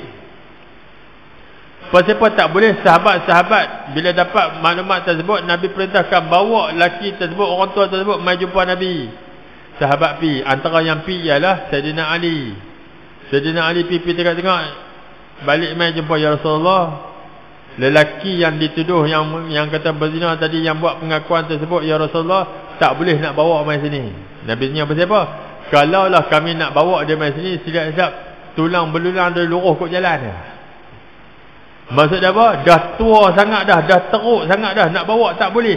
Pasal apa tak boleh? Sahabat-sahabat bila dapat maklumat tersebut, Nabi perintahkan bawa lelaki tersebut, orang tua tersebut mai jumpa Nabi. Sahabat pi, antara yang pi ialah Sayyidina Ali. Sayyidina Ali pi tengok-tengok, balik mai jumpa ya Rasulullah. Lelaki yang dituduh yang kata berzina tadi, yang buat pengakuan tersebut, ya Rasulullah, tak boleh nak bawa mai sini. Nabi tanya pasal apa? Kalaulah kami nak bawa dia mai sini, silap-silap tulang belulang dia luruh kot jalan dia. Maksud dia apa? Dah tua sangat dah teruk sangat dah, nak bawa tak boleh.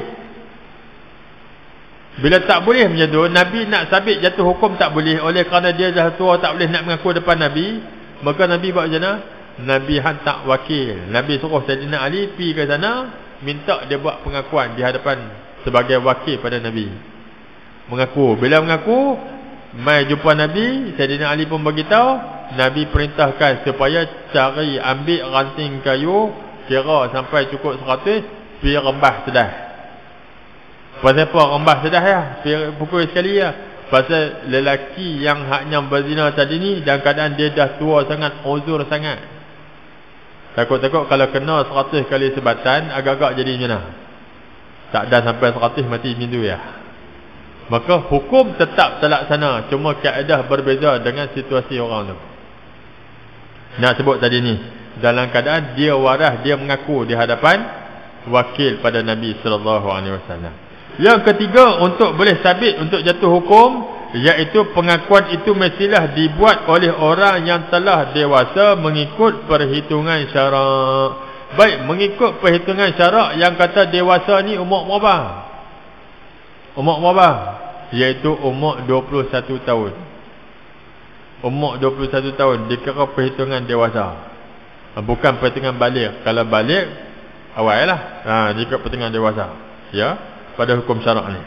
Bila tak boleh macam tu, Nabi nak sabit jatuh hukum tak boleh, oleh kerana dia dah tua tak boleh nak mengaku depan Nabi. Maka Nabi buat macam mana? Nabi hantar wakil. Nabi suruh Sayyidina Ali pergi ke sana, minta dia buat pengakuan di hadapan sebagai wakil pada Nabi. Mengaku. Bila mengaku, mai jumpa Nabi, Sayyidina Ali pun beritahu, Nabi perintahkan supaya cari, ambil ranting kayu, kira sampai cukup 100, pergi rembah sedah. Pasal apa rembah sedah ya? Pergi pukul sekali ya. Pasal lelaki yang haknya berzina tadi ni, dalam keadaan dia dah tua sangat, uzur sangat. Takut-takut kalau kena 100 kali sebatan, agak-agak jadi macam mana? Tak dah sampai 100 mati mindu ya. Maka hukum tetap terlaksana, cuma kaedah berbeza dengan situasi orang tu. Nak sebut tadi ni, dalam keadaan dia waras, dia mengaku di hadapan wakil pada Nabi sallallahu alaihi wasallam. Yang ketiga, untuk boleh sabit untuk jatuh hukum, iaitu pengakuan itu mestilah dibuat oleh orang yang telah dewasa mengikut perhitungan syarak. Baik, mengikut perhitungan syarak yang kata dewasa ni umur berapa? Umur berapa? Iaitu umur 21 tahun. Umur 21 tahun dikira perhitungan dewasa, bukan perhitungan balik. Kalau balik awal lah, dikira perhitungan dewasa, ya, pada hukum syarak ni.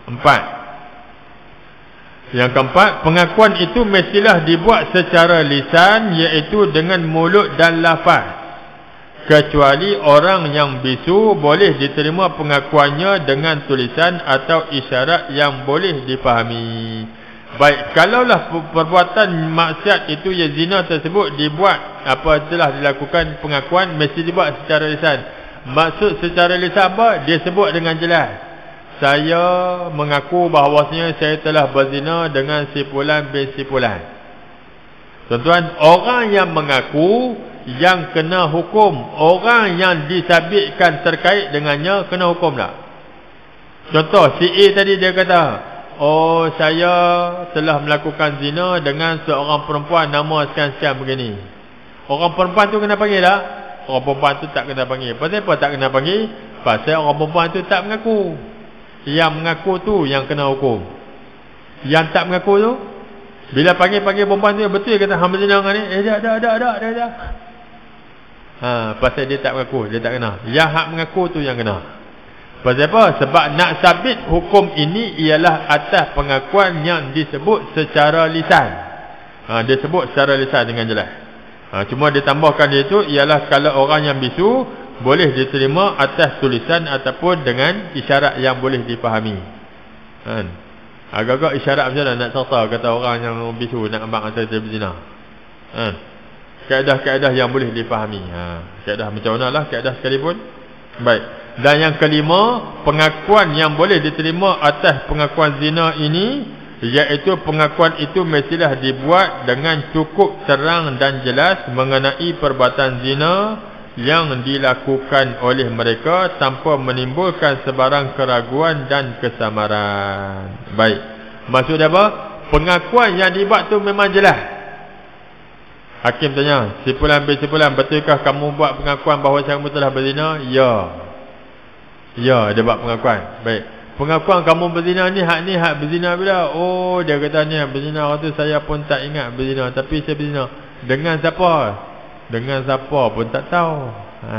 4. Yang keempat, pengakuan itu mestilah dibuat secara lisan, iaitu dengan mulut dan lafaz. Kecuali orang yang bisu boleh diterima pengakuannya dengan tulisan atau isyarat yang boleh dipahami. Baik, kalaulah perbuatan maksiat itu, ya, zina tersebut dibuat, telah dilakukan pengakuan, mesti dibuat secara lisan. Maksud secara lisan apa? Dia sebut dengan jelas, saya mengaku bahawasanya saya telah berzina dengan si fulan bin si fulan. Tuan-tuan, orang yang mengaku yang kena hukum, orang yang disabitkan terkait dengannya kena hukum tak? Contoh, si A tadi dia kata, oh, saya telah melakukan zina dengan seorang perempuan nama sekian-sekian begini. Orang perempuan tu kena panggil tak? Orang perempuan tu tak kena panggil. Pasal apa tak kena panggil? Pasal orang perempuan tu tak mengaku. Yang mengaku tu yang kena hukum. Yang tak mengaku tu, bila panggil perempuan tu, betul kata hamba zina dengan ni? Dah. Pasal dia tak mengaku, dia tak kena. Yang hak mengaku tu yang kena. Pasal apa? Sebab nak sabit hukum ini ialah atas pengakuan yang disebut secara lisan. Dia sebut secara lisan dengan jelas. Cuma ditambahkan dia itu ialah kalau orang yang bisu boleh diterima atas tulisan ataupun dengan isyarat yang boleh dipahami. Agak-agak isyarat macam mana nak serta kata orang yang bisu nak ambang antara dia berzina. Kaedah-kaedah yang boleh dipahami. Kaedah macam mana lah kaedah sekalipun. Baik. Dan yang kelima, pengakuan yang boleh diterima atas pengakuan zina ini, iaitu pengakuan itu mestilah dibuat dengan cukup terang dan jelas mengenai perbuatan zina yang dilakukan oleh mereka tanpa menimbulkan sebarang keraguan dan kesamaran. Baik. Maksud apa? Pengakuan yang dibuat tu memang jelas. Hakim tanya, si fulan bin si fulan, betulkah kamu buat pengakuan bahawa kamu telah berzina? Ya, dia buat pengakuan. Baik. Pengakuan kamu berzina ni hak berzina bila? Oh, dia kata ni berzina waktu saya pun tak ingat berzina, tapi saya berzina. Dengan siapa? Dengan siapa pun tak tahu.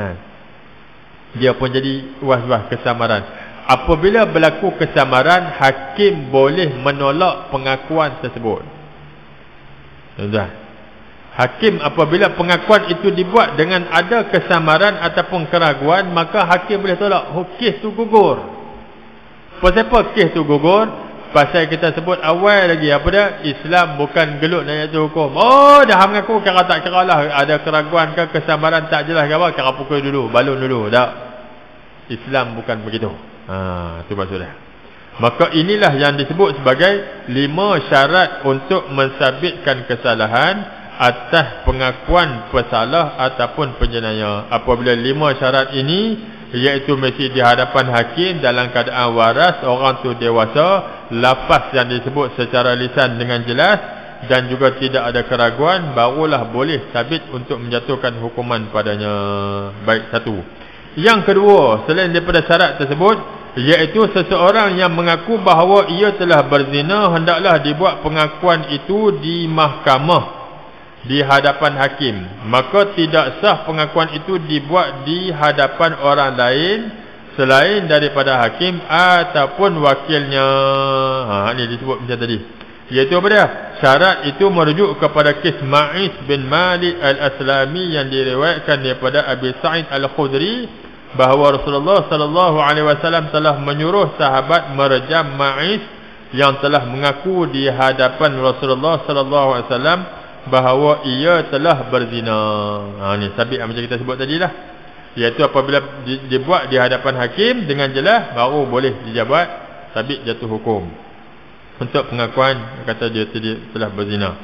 Dia pun jadi was-was kesamaran. Apabila berlaku kesamaran, hakim boleh menolak pengakuan tersebut. Tuan-tuan, hakim apabila pengakuan itu dibuat dengan ada kesamaran ataupun keraguan, maka hakim boleh tolak. Kes tu gugur. Pasal apa kes tu gugur? Pasal kita sebut awal lagi, apa dia? Islam bukan gelut nak jatuh hukum. Oh, dah mengaku, kira tak kira lah. Ada keraguan ke kesamaran tak jelas ke apa, kira pukul dulu, balun dulu. Tak. Islam bukan begitu. Itu maksudnya. Maka inilah yang disebut sebagai 5 syarat untuk mensabitkan kesalahan atas pengakuan pesalah ataupun penjenayah. Apabila 5 syarat ini, iaitu mesti di hadapan hakim dalam keadaan waras, orang tu dewasa, lafaz yang disebut secara lisan dengan jelas dan juga tidak ada keraguan, barulah boleh sabit untuk menjatuhkan hukuman padanya. Baik, satu. Yang kedua, selain daripada syarat tersebut, iaitu seseorang yang mengaku bahawa ia telah berzina, hendaklah dibuat pengakuan itu di mahkamah di hadapan hakim. Maka tidak sah pengakuan itu dibuat di hadapan orang lain selain daripada hakim ataupun wakilnya. Ini disebut macam tadi. Iaitu apa dia? Syarat itu merujuk kepada kes Ma'is bin Malik al-Aslami yang diriwayatkan daripada Abi Sa'id al-Khudri bahawa Rasulullah sallallahu alaihi wasallam telah menyuruh sahabat merejam Ma'is yang telah mengaku di hadapan Rasulullah sallallahu alaihi wasallam bahawa ia telah berzina. Ni sabit macam kita sebut tadilah. Iaitu apabila dibuat di hadapan hakim dengan jelas, baru boleh dijabat sabit jatuh hukum untuk pengakuan kata dia telah berzina.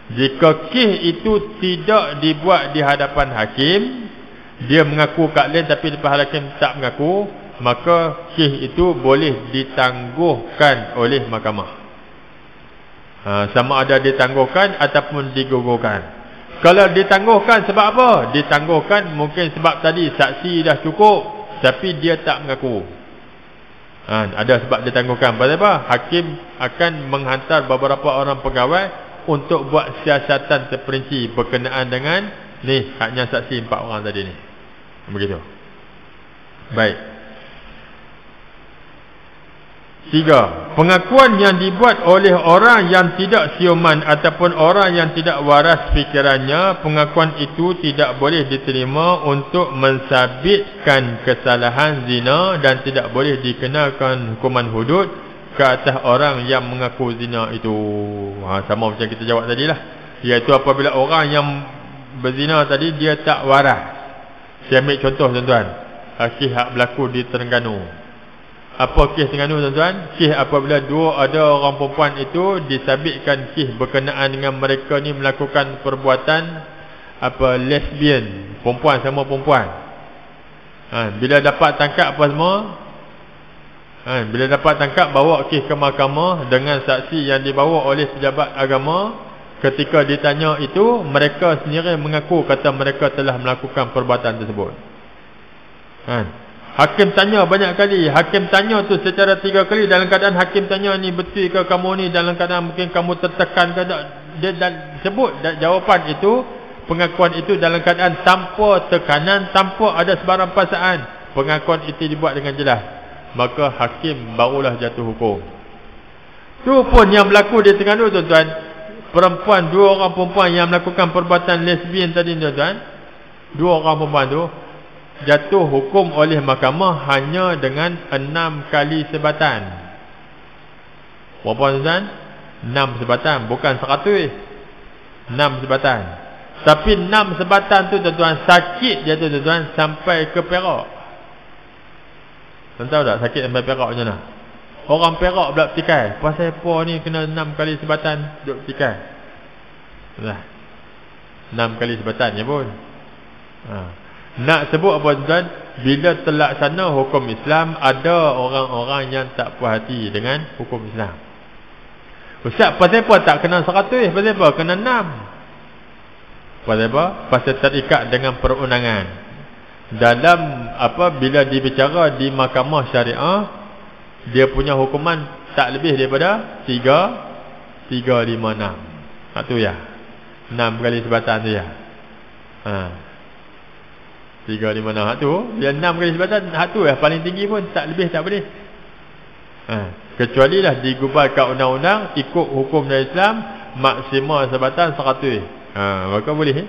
Jika kes itu tidak dibuat di hadapan hakim, dia mengaku kat lain tapi lepas hakim tak mengaku, maka kes itu boleh ditangguhkan oleh mahkamah. Sama ada ditangguhkan ataupun digugurkan. Kalau ditangguhkan sebab apa? Ditangguhkan mungkin sebab tadi saksi dah cukup tapi dia tak mengaku. Ada sebab ditangguhkan. Pasal apa? Hakim akan menghantar beberapa orang pegawai untuk buat siasatan terperinci berkenaan dengan ni haknya saksi 4 orang tadi ni. Begitu. Baik. 3. Pengakuan yang dibuat oleh orang yang tidak siuman ataupun orang yang tidak waras fikirannya, pengakuan itu tidak boleh diterima untuk mensabitkan kesalahan zina dan tidak boleh dikenakan hukuman hudud ke atas orang yang mengaku zina itu. Sama macam kita jawab tadi lah, iaitu apabila orang yang berzina tadi dia tak waras. Saya ambil contoh tuan-tuan, kes hak berlaku di Terengganu. Apa kes Terengganu tuan-tuan? Kes apabila ada orang perempuan itu disabitkan kes berkenaan dengan mereka ni melakukan perbuatan lesbian, perempuan sama perempuan. Bila dapat tangkap apa semua, bila dapat tangkap, bawa kes ke mahkamah dengan saksi yang dibawa oleh pejabat agama. Ketika ditanya itu, mereka sendiri mengaku kata mereka telah melakukan perbuatan tersebut. Hakim tanya banyak kali. Hakim tanya tu secara 3 kali. Dalam keadaan hakim tanya ni betul ke kamu ni, dalam keadaan mungkin kamu tertekan ke tak, dia sebut jawapan itu, pengakuan itu dalam keadaan tanpa tekanan, tanpa ada sebarang paksaan. Pengakuan itu dibuat dengan jelas, maka hakim barulah jatuh hukum. Tu pun yang berlaku di Terengganu tuan-tuan. Perempuan, 2 orang perempuan yang melakukan perbuatan lesbian tadi tuan-tuan, 2 orang perempuan tu jatuh hukum oleh mahkamah hanya dengan 6 kali sebatan. Berapa tuan-tuan? 6 sebatan, bukan 100. 6 sebatan. Tapi 6 sebatan tu tuan-tuan, sakit dia tu tuan-tuan sampai ke Perak. Tuan tahu tak sakit sampai Perak macam mana? Orang Perak pula petikai. Pasal apa ni kena 6 kali sebatan duk petikai? 6 kali sebatan je pun. Nak sebut apa tuan? Bila terlaksana hukum Islam, ada orang-orang yang tak puas hati dengan hukum Islam. Ustaz, pasal apa tak kena 100? Pasal apa kena 6? Pasal apa? Pasal terikat dengan perundangan. Dalam bila dibicara di mahkamah syariah, dia punya hukuman tak lebih daripada 3, 5, 6. Tu ya. 6 kali sebatan tu ya. 3, 5, 6 tu. Dia 6 kali sebatan, tu ya paling tinggi pun, tak lebih tak boleh. Kecuali lah digubal kat undang-undang, ikut hukum dari Islam, maksimal sebatan 100. Maka boleh.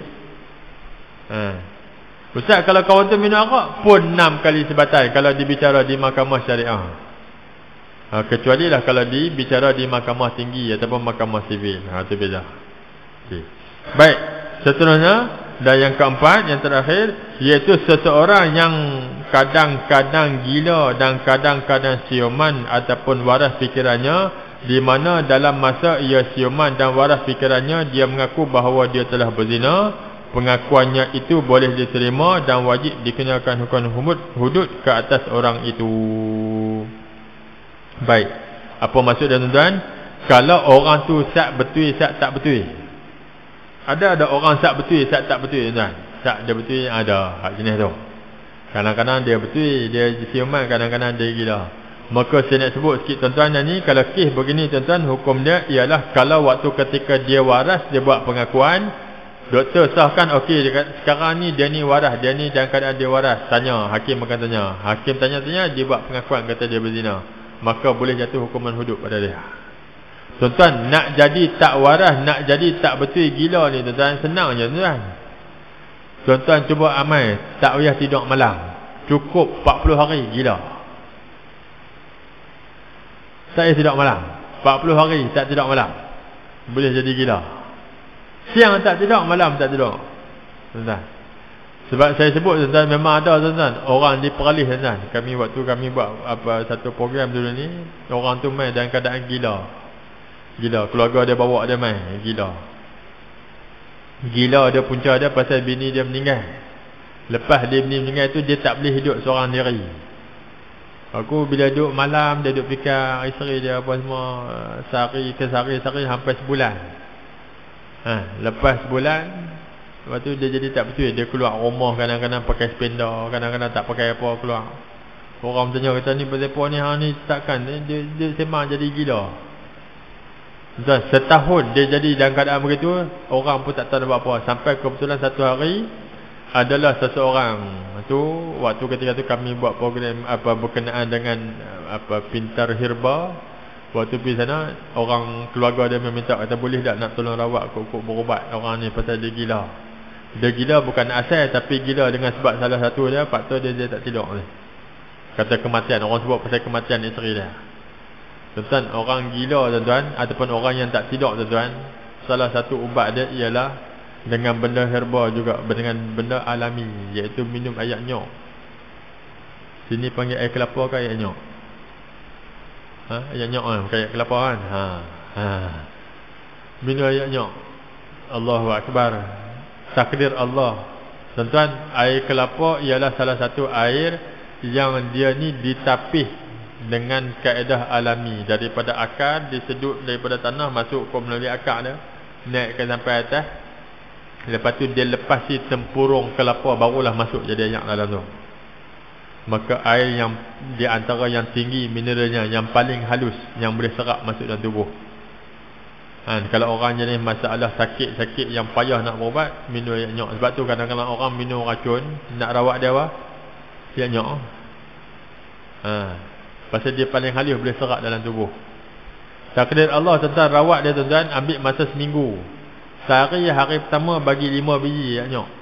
Ustaz, kalau kawan tu minum arak pun 6 kali sebatan kalau dibicara di mahkamah syariah. Kecuali lah kalau dibicara di mahkamah tinggi ataupun mahkamah sivil. Itu beza. Okay. Baik, seterusnya, dan yang keempat, yang terakhir, iaitu seseorang yang kadang-kadang gila dan kadang-kadang siuman ataupun waras fikirannya, di mana dalam masa ia siuman dan waras fikirannya dia mengaku bahawa dia telah berzina. Pengakuannya itu boleh diterima dan wajib dikenakan hukuman hudud ke atas orang itu. Baik, apa maksud dia tuan-tuan? Kalau orang tu syak betul, syak tak betul. Ada orang syak betul, syak tak betul tuan. Syak dia betul, ada hak jenis tu. Kadang-kadang dia betul, dia siuman, kadang-kadang dia gila. Maka saya nak sebut sikit tuan-tuan ni, kalau kes begini tuan-tuan, hukum dia ialah kalau waktu ketika dia waras, dia buat pengakuan, doktor sahkan okey, sekarang ni dia ni waras, dia ni dalam keadaan dia waras, tanya, hakim akan tanya. Hakim tanya-tanya, dia buat pengakuan kata dia berzina, maka boleh jatuh hukuman hudud pada dia. Tuan-tuan, nak jadi tak waras, nak jadi tak betul gila ni tuan-tuan, senang je tuan-tuan. Tuan-tuan cuba amal, tak payah tidur malam, cukup 40 hari gila. Tak payah tidur malam, 40 hari tak tidur malam, boleh jadi gila. Siang tak tidur, malam tak tidur tuan-tuan. Sebab saya sebut tuan-tuan, memang ada tuan-tuan orang di Perlis tuan-tuan. Kami buat satu program dulu ni, orang tu main dalam keadaan gila. Keluarga dia bawa dia main, gila. Gila dia punca dia pasal bini dia meninggal. Lepas dia bini meninggal tu, dia tak boleh hidup seorang diri. Aku bila duduk malam, dia duduk fikir isteri dia apa semua, sehari ke sehari sampai sebulan. Lepas sebulan, lepas tu dia jadi tak betul. Dia keluar rumah kadang-kadang pakai spender, kadang-kadang tak pakai apa keluar. Orang tanya kata ni pasal apa ni, hang ni takkan dia sembang jadi gila. Setahun dia jadi dalam keadaan begitu, orang pun tak tahu buat apa. Sampai kebetulan satu hari adalah seseorang tu, waktu ketika tu kami buat program apa berkenaan dengan apa pintar herba. Waktu pergi sana, orang keluarga dia meminta kata boleh tak nak tolong rawat kok berubat orang ni pasal dia gila. Dia gila bukan asal, tapi gila dengan sebab salah satu dia, faktor dia tak tidur ni. Kata kematian, orang sebut pasal kematian isteri dia. Tuan-tuan, orang gila tuan-tuan, ataupun orang yang tak tidur tuan-tuan, salah satu ubat dia ialah dengan benda herba juga, dengan benda alami, iaitu minum air nyok. Sini panggil air kelapa ke air nyok? Air nyok kan, bukan air kelapa kan? Minum air nyok. Allahu Akbar. Takdir Allah. Tuan-tuan, air kelapa ialah salah satu air yang dia ni ditapis dengan kaedah alami. Daripada akar, disedut daripada tanah, masuk ke melalui akar dia, naikkan sampai atas. Lepas tu dia lepasi tempurung kelapa, barulah masuk jadi air dalam tu. Maka air yang di antara yang tinggi mineralnya, yang paling halus, yang boleh serap masuk dalam tubuh. Kalau orang jenis masalah sakit-sakit yang payah nak berubat, minum air nyok. Sebab tu kadang-kadang orang minum racun, nak rawat dia apa? Air nyok. Pasal dia paling halus, boleh serap dalam tubuh. Takdir Allah tuan-tuan, rawat dia tuan-tuan, ambil masa seminggu. Sehari, hari pertama bagi 5 biji air nyok.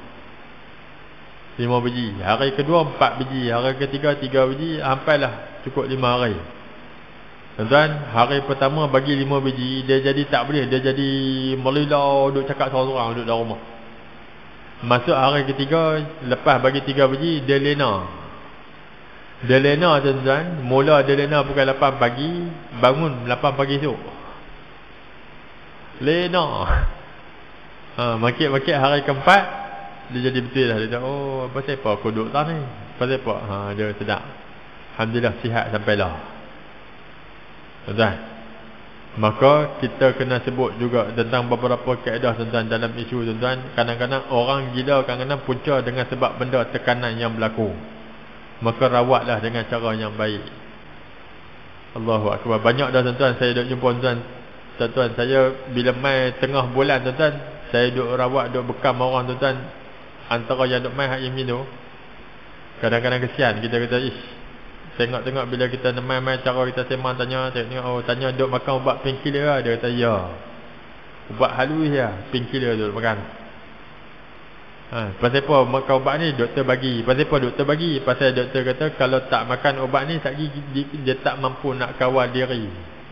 5 biji. Hari kedua 4 biji. Hari ketiga 3 biji. Sampailah cukup 5 hari. Tuan-tuan, hari pertama bagi 5 biji, dia jadi tak boleh. Dia jadi melilau, duduk cakap seorang-seorang duduk dalam rumah. Masuk hari ketiga, lepas bagi 3 biji, dia lena. Dia lena tuan-tuan. Mula dia lena pukul 8 pagi, bangun 8 pagi esok. Lena. Makit-makit hari keempat, dia jadi betul dah. Dia kata, oh, pasal apa aku duduk tak ni? Pasal apa? Dia sedap. Alhamdulillah sihat sampailah. Tuan-tuan, maka kita kena sebut juga tentang beberapa kaedah tuan-tuan dalam isu tuan-tuan. Kadang-kadang orang gila kadang-kadang punca dengan sebab benda tekanan yang berlaku. Maka rawatlah dengan cara yang baik. Allahu Akbar. Banyak dah tuan-tuan saya duk jumpa tuan-tuan. Saya bila mai tengah bulan tuan-tuan, saya duk rawat, duk bekam orang tuan-tuan. Antara yang duk mai hak ini tu, kadang-kadang kesian kita kata, ish, tengok-tengok bila kita mai-mai cara kita sembang tanya, tengok, oh tanya duk makan ubat painkiller lah. Dia kata ya, ubat halus ya, painkiller tu duk makan. Pasal apa makan ubat ni? Doktor bagi. Pasal apa doktor bagi? Pasal doktor kata kalau tak makan ubat ni, dia tak mampu nak kawal diri.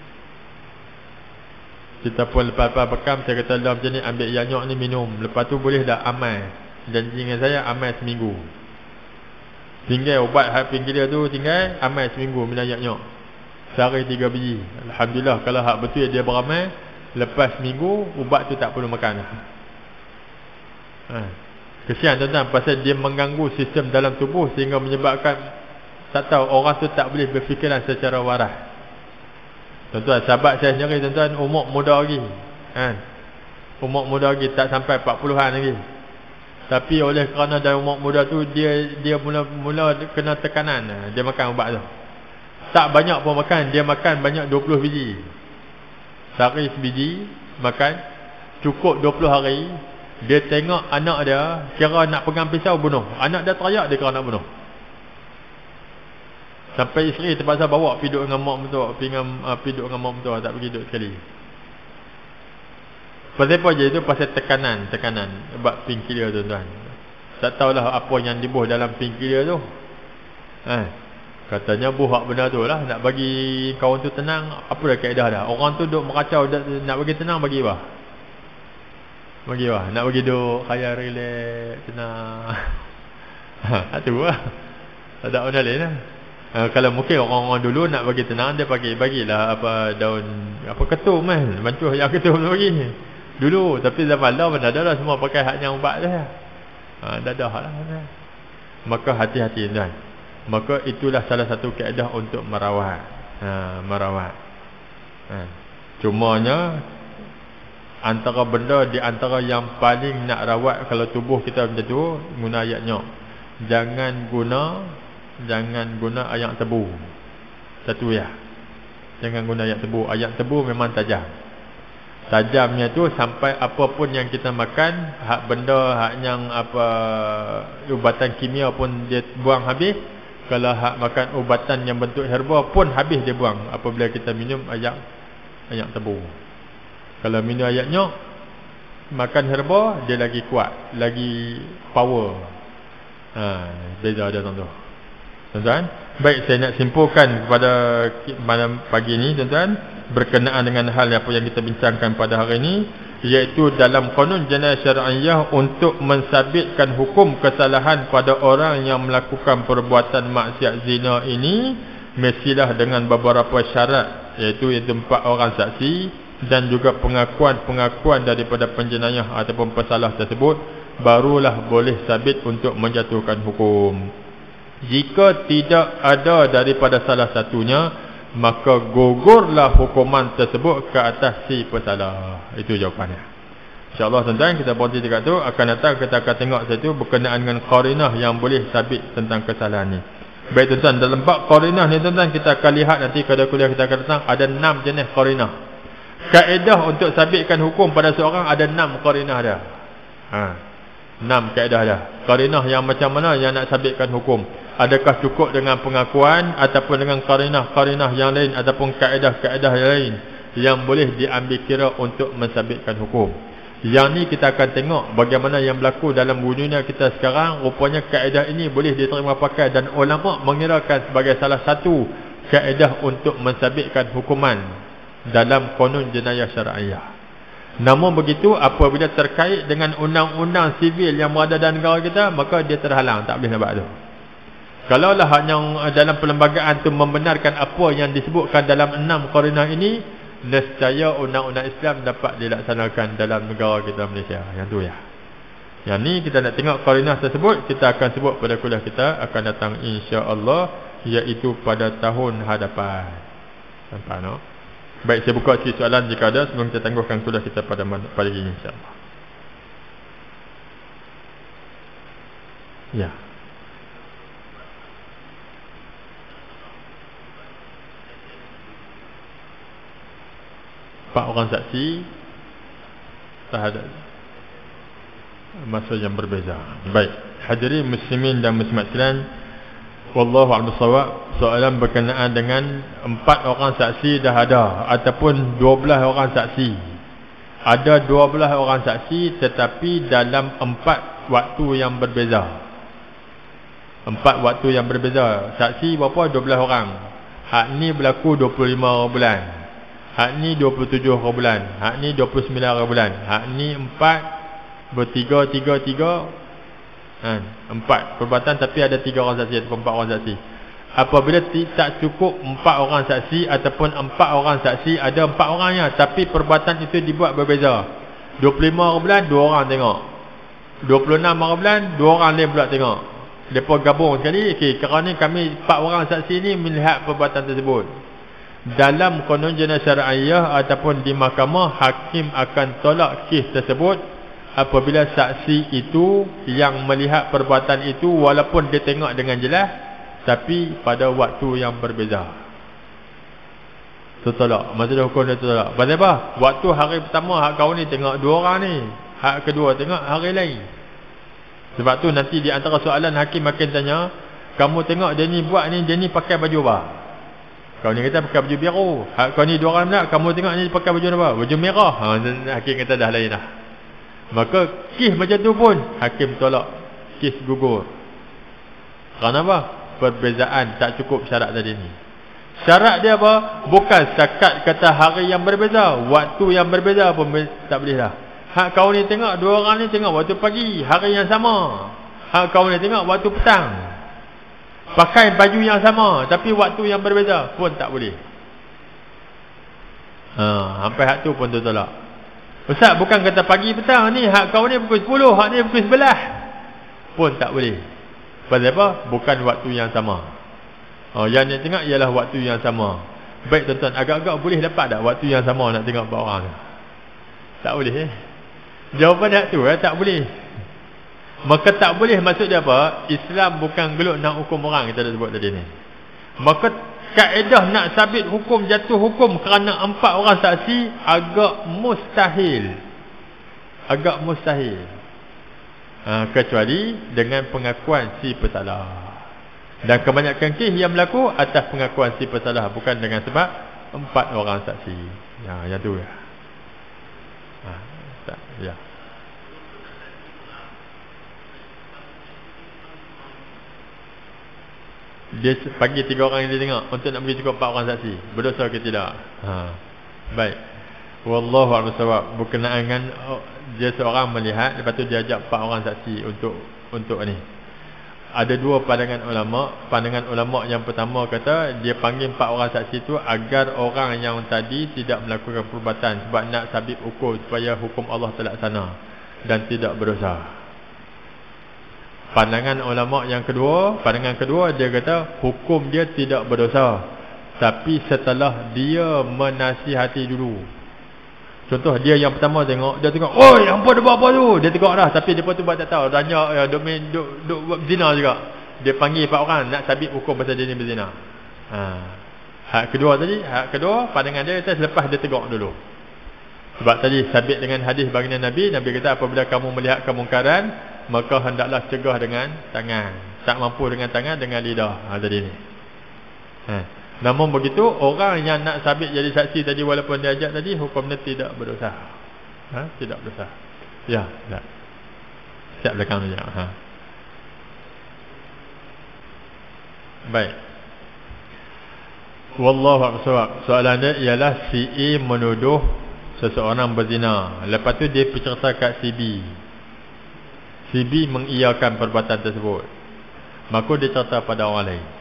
Kita pun lepas-lepas bekam, saya kata dah macam ni, ambil air nyok ni minum. Lepas tu boleh dah amal. Janji dengan saya amal seminggu. Tinggal ubat hak painkiller tu, tinggal amal seminggu minum air nyok. Sehari 3 biji. Alhamdulillah, kalau hak betul dia beramal, lepas seminggu ubat tu tak perlu makan. Kesian tuan-tuan, pasal dia mengganggu sistem dalam tubuh sehingga menyebabkan tak tahu orang tu tak boleh berfikiran secara waras. Tuan-tuan, sahabat saya sendiri tuan-tuan umur muda lagi. Umur muda lagi, tak sampai 40-an lagi. Tapi oleh kerana dalam umur muda tu dia mula kena tekanan, dia makan ubat tu. Tak banyak pun makan, dia makan banyak 20 biji. Sehari sebiji makan, cukup 20 hari. Dia tengok anak dia kira nak pegang pisau bunuh. Anak dia teriak, dia kira nak bunuh. Sampai isteri terpaksa bawa pergi duduk dengan mak mentua, pergi duduk dengan mak mentua, tak pergi duduk sekali. Pasal apa je itu? Pasal tekanan sebab painkiller tuan-tuan. Tak tahulah apa yang dibuh dalam painkiller tu. Katanya buah benda tu lah, nak bagi kawan tu tenang. Apa dah kaedah dah? Orang tu duduk meracau, nak bagi tenang, bagi apa? Bagi apa? Nak bagi duduk khayal, relax, tenang. Itu lah. Tak ada benda lain lah. Kalau mungkin orang-orang dulu nak bagi tenang, dia bagilah apa daun, apa ketum kan, mancuh yang ketum tu bagi. Dulu, tapi zaman dah mana ada lah semua pakai hak yang ubat dah. Dah dah lah. Maka hati-hati tuan. Maka itulah salah satu kaedah untuk merawat. Merawat. Cumanya antara benda di antara yang paling nak rawat kalau tubuh kita macam tu, guna ayatnya. Jangan guna ayak tebu. Satu ya. Jangan guna ayak tebu. Ayak tebu memang tajam. Tajamnya tu sampai apapun yang kita makan, hak benda, hak yang apa ubatan kimia pun dia buang habis. Kalau hak makan ubatan yang bentuk herba pun habis dia buang apabila kita minum ayak tebu. Kalau minum ayak nyok, makan herba dia lagi kuat, lagi power. Beza dia tuan-tuan. Baik, saya nak simpulkan kepada malam pagi ni tuan-tuan, berkenaan dengan hal apa yang kita bincangkan pada hari ini, iaitu dalam kanun jenayah syar'iyah untuk mensabitkan hukum kesalahan pada orang yang melakukan perbuatan maksiat zina ini, mestilah dengan beberapa syarat, iaitu 4 orang saksi dan juga pengakuan daripada penjenayah ataupun pesalah tersebut, barulah boleh sabit untuk menjatuhkan hukum. Jika tidak ada daripada salah satunya, maka gugurlah hukuman tersebut ke atas si pesalah. Itu jawapannya. InsyaAllah tuan-tuan, kita berhenti dekat tu. Akan datang kita akan tengok satu berkenaan dengan qarinah yang boleh sabit tentang kesalahan ni. Baik tuan-tuan, dalam bab qarinah ni tuan-tuan, kita akan lihat nanti pada kuliah kita akan datang, ada 6 jenis qarinah. Kaedah untuk sabitkan hukum pada seorang ada 6 qarinah dah. 6 kaedah dah. Qarinah yang macam mana yang nak sabitkan hukum? Adakah cukup dengan pengakuan ataupun dengan qarinah yang lain ataupun kaedah-kaedah yang lain yang boleh diambil kira untuk mensabitkan hukum? Yang ni kita akan tengok bagaimana yang berlaku dalam dunia kita sekarang. Rupanya kaedah ini boleh diterima pakai dan ulama mengirakan sebagai salah satu kaedah untuk mensabitkan hukuman dalam kanun jenayah syar'iyah. Namun begitu, apabila terkait dengan undang-undang sivil yang berada dalam negara kita, maka dia terhalang, tak boleh nak buat tu. Kalaulah yang dalam perlembagaan itu membenarkan apa yang disebutkan dalam 6 qarinah ini, nescaya undang-undang Islam dapat dilaksanakan dalam negara kita Malaysia. Yang tu ya. Yang ni kita nak tengok qarinah tersebut, kita akan sebut pada kuliah kita akan datang insya-Allah, iaitu pada tahun hadapan. Nampak no? Baik, saya buka sikit soalan jika ada sebelum kita tangguhkan kuliah kita pada pagi ini insya-Allah. Ya. Empat orang saksi terhadap masa yang berbeza. Baik, hadirin muslimin dan muslimat sekalian, wallahu a'lam bissawab. Soalan berkenaan dengan 4 orang saksi dah ada ataupun 12 orang saksi. Ada 12 orang saksi tetapi dalam 4 waktu yang berbeza. 4 waktu yang berbeza. Saksi berapa? 12 orang. Hak ni berlaku 25 bulan. Hak ni 27 bulan. Hak ni 29 bulan. Hak ni 4 bertiga 4 perbuatan tapi ada 3 orang saksi ataupun 4 orang saksi. Apabila tak cukup 4 orang saksi ataupun 4 orang saksi, ada 4 orangnya tapi perbuatan itu dibuat berbeza. 25 bulan 2 orang tengok. 26 bulan 2 orang lain pula tengok. Depa gabung sekali. Okey, kerana kami 4 orang saksi ni melihat perbuatan tersebut. Dalam kanun jenayah syar'iyah ataupun di mahkamah, hakim akan tolak kes tersebut apabila saksi itu yang melihat perbuatan itu walaupun dia tengok dengan jelas tapi pada waktu yang berbeza. Tertolak. Maksudnya hukum dia tertolak. Pasal apa? Waktu hari pertama hak kau ni tengok 2 orang ni, hak kedua tengok hari lain. Sebab tu nanti di antara soalan hakim akan tanya, kamu tengok dia ni buat ni, dia ni pakai baju apa? Kau ni kata pakai baju biru. Kau ni 2 orang pula, kamu tengok ni pakai baju apa? Baju merah. Hakim kata dah lain dah. Maka kes macam tu pun hakim tolak, kes gugur. Kerana apa? Perbezaan, tak cukup syarat tadi ni. Syarat dia apa? Bukan setakat kata hari yang berbeza, waktu yang berbeza pun tak boleh dah. Hak kau ni tengok 2 orang ni tengok waktu pagi, hari yang sama. Hak kau ni tengok waktu petang, pakai baju yang sama tapi waktu yang berbeza pun tak boleh. Sampai hak tu pun tertolak. Ustaz bukan kata pagi petang ni, hak kau ni pukul 10, hak ni pukul 11 pun tak boleh. Pasal apa? Bukan waktu yang sama. Yang nak tengok ialah waktu yang sama. Baik tuan-tuan, agak-agak boleh dapat tak waktu yang sama nak tengok empat orang? Tak boleh. Jawapan dia tu tak boleh. Maka tak boleh maksud dia apa? Islam bukan geluk nak hukum orang, kita dah sebut tadi ni. Maka kaedah nak sabit hukum, jatuh hukum kerana 4 orang saksi agak mustahil. Agak mustahil. Kecuali dengan pengakuan si pesalah. Dan kebanyakan kes yang berlaku atas pengakuan si pesalah, bukan dengan sebab 4 orang saksi. Yang tu ya. Ya. Dia bagi 3 orang yang dia tengok untuk nak bagi cukup 4 orang saksi, berdosa ke tidak? Baik. Wallahu a'lam bissawab. Berkenaan dengan dia seorang melihat, lepas tu dia ajak 4 orang saksi untuk ni. Ada 2 pandangan ulama. Pandangan ulama yang pertama kata dia panggil 4 orang saksi tu agar orang yang tadi tidak melakukan perbuatan, sebab nak sabit hukum supaya hukum Allah terlaksana dan tidak berdosa. Pandangan ulama yang kedua, pandangan kedua dia kata hukum dia tidak berdosa, tapi setelah dia menasihati dulu. Contoh dia yang pertama tengok, dia tengok, oi hampa dia buat apa tu? Dia tengok dah, tapi dia pun tu buat tak tahu. Tanya duk buat berzina juga. Dia panggil 4 orang nak sabit hukum pasal dia ni berzina. Hak kedua tadi, hak kedua pandangan dia kata selepas dia tengok dulu. Sebab tadi sabit dengan hadis baginda Nabi kata apabila kamu melihat kemungkaran, maka hendaklah cegah dengan tangan. Tak mampu dengan tangan, dengan lidah. Tadi ni. Namun begitu, orang yang nak sabit jadi saksi tadi walaupun dia ajak tadi, hukumnya tidak berdosa. Tidak berdosa. Ya, tak. Siap belakang dia. Baik. Wallahu a'lam. Soalan dia ialah si A menuduh seseorang berzina. Lepas tu dia bercerita kat si B. Si B mengiyakan perbuatan tersebut. Maka dia cerita pada orang lain.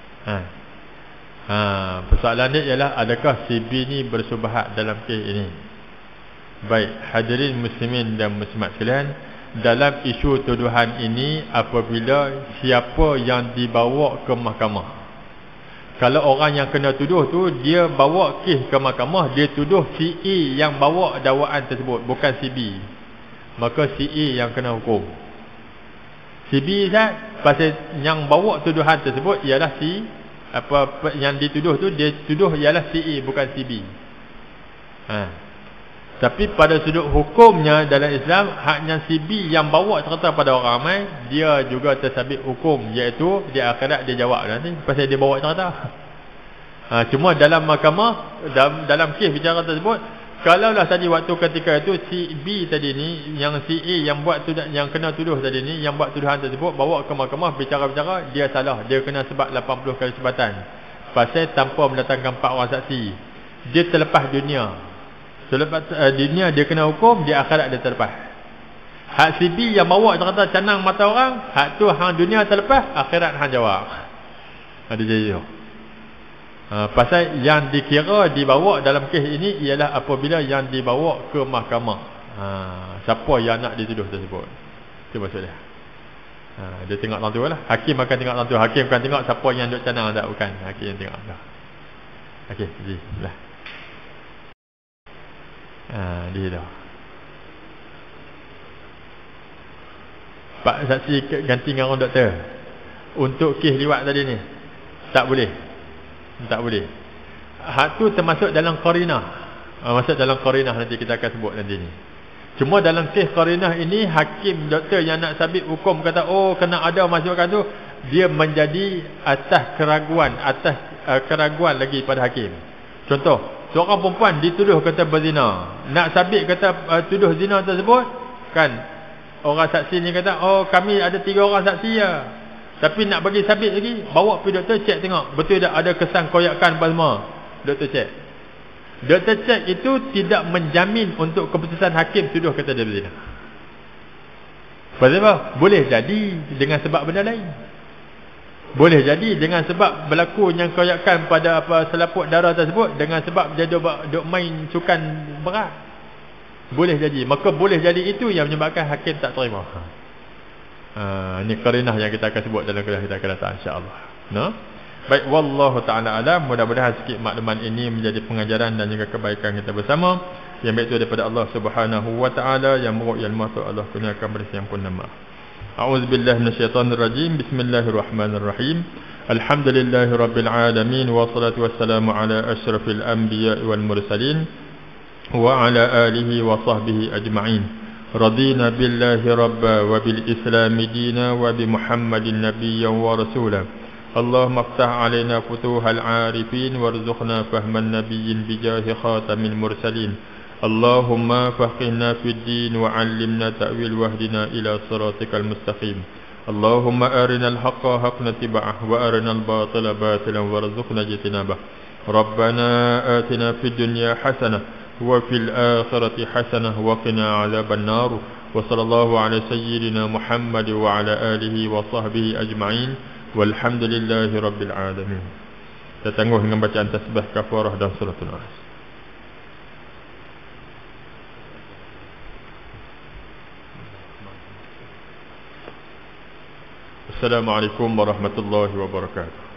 Persoalan dia ialah adakah si B ni bersubhat dalam kes ini. Baik, hadirin muslimin dan muslimat sekalian, dalam isu tuduhan ini apabila siapa yang dibawa ke mahkamah, kalau orang yang kena tuduh tu dia bawa kes ke mahkamah, dia tuduh si A yang bawa dakwaan tersebut, bukan si B, maka si A yang kena hukum. Si B pasal yang bawa tuduhan tersebut ialah si apa yang dituduh tu, dia tuduh ialah si A bukan si B. Tapi pada sudut hukumnya dalam Islam, haknya si B yang bawa cerita pada orang ramai, dia juga tersabit hukum, iaitu di akhirat dia jawab nanti pasal dia bawa cerita. Cuma dalam mahkamah, dalam kes bicara tersebut, kalaulah tadi waktu ketika itu si B tadi ni, yang si A yang buat yang kena tuduh tadi ni, yang buat tuduhan tersebut, bawa ke mahkamah bicara-bicara, dia salah, dia kena sebab 80 kali sebatan pasal tanpa mendatangkan 4 orang saksi. Dia terlepas dunia. Selepas dunia dia kena hukum, di akhirat dia terlepas. Hak si B yang bawa cerita canang mata orang, hak tu hang dunia terlepas, akhirat hang jawab. Ada jadi tu. Pasal yang dikira dibawa dalam kes ini ialah apabila yang dibawa ke mahkamah. Siapa yang nak dituduh tersebut, itu maksud dia. Dia tengok tentu lah. Hakim akan tengok tentu. Hakim akan tengok siapa yang duk canang tak, bukan. Hakim yang tengok dah. Okey, jadi lah. Dia dah. Pak saksi ganti dengan orang doktor untuk kes liwat tadi ni, tak boleh. Tak boleh. Hak tu termasuk dalam qarinah. Masuk dalam qarinah, nanti kita akan sebut nanti ni. Cuma dalam kes qarinah ini, hakim doktor yang nak sabit hukum kata kena ada masukkan tu, dia menjadi atas keraguan, keraguan lagi pada hakim. Contoh, seorang perempuan dituduh kata berzina, nak sabit kata tuduh zina tersebut, kan orang saksi ni kata kami ada 3 orang saksi ya. Tapi nak bagi sabit lagi, bawa pergi doktor cek tengok betul tak ada kesan koyakan apa semua. Doktor cek. Doktor cek itu tidak menjamin untuk keputusan hakim tuduh kata dia berzina. Pasal apa? Boleh jadi dengan sebab benda lain. Boleh jadi dengan sebab berlakunya koyakan pada selaput darah tersebut, dengan sebab dia duk main sukan berat. Boleh jadi. Maka boleh jadi itu yang menyebabkan hakim tak terima. Ini qarinah yang kita akan sebut dalam kuliah kita akan datang, insya-Allah. Baik, wallahu taala alam. Mudah-mudahan sikit makluman ini menjadi pengajaran dan juga kebaikan kita bersama. Yang baik itu daripada Allah Subhanahu wa taala, yang buruk yang maha Allah kurniakan bersih yang pun nama. A'udzubillahi minasyaitonirrajim. Bismillahirrahmanirrahim. Alhamdulillahi rabbil alamin, wassalatu wassalamu ala asyrafil anbiya'i wal mursalin wa ala alihi wa sahbihi ajma'in. Radina billahi rabba wa bil islami dina wa bi Muhammadin nabiyyan wa rasulah. Allahumma iftah alaina futuhal arifin warzuqna fahman nabiyyin bijahi khatamil mursalin. Allahumma faqihna fid din wa 'allimna ta'wil wahdina ila siratikal mustaqim. Allahumma arinal haqqa haqqan tiba'ah wa arinal batila batilan warzuqna ijtinabah. Rabbana atina fid dunya hasanah wa fil akhirati hasanah wa qina 'adzaban nar. Wa sallallahu ala sayyidina Muhammad wa ala alihi wa sahbihi ajma'in. Walhamdulillahi rabbil alamin. Kita tangguh dengan bacaan tasbih kafarah dan suratul Nas. Assalamualaikum warahmatullahi wabarakatuh.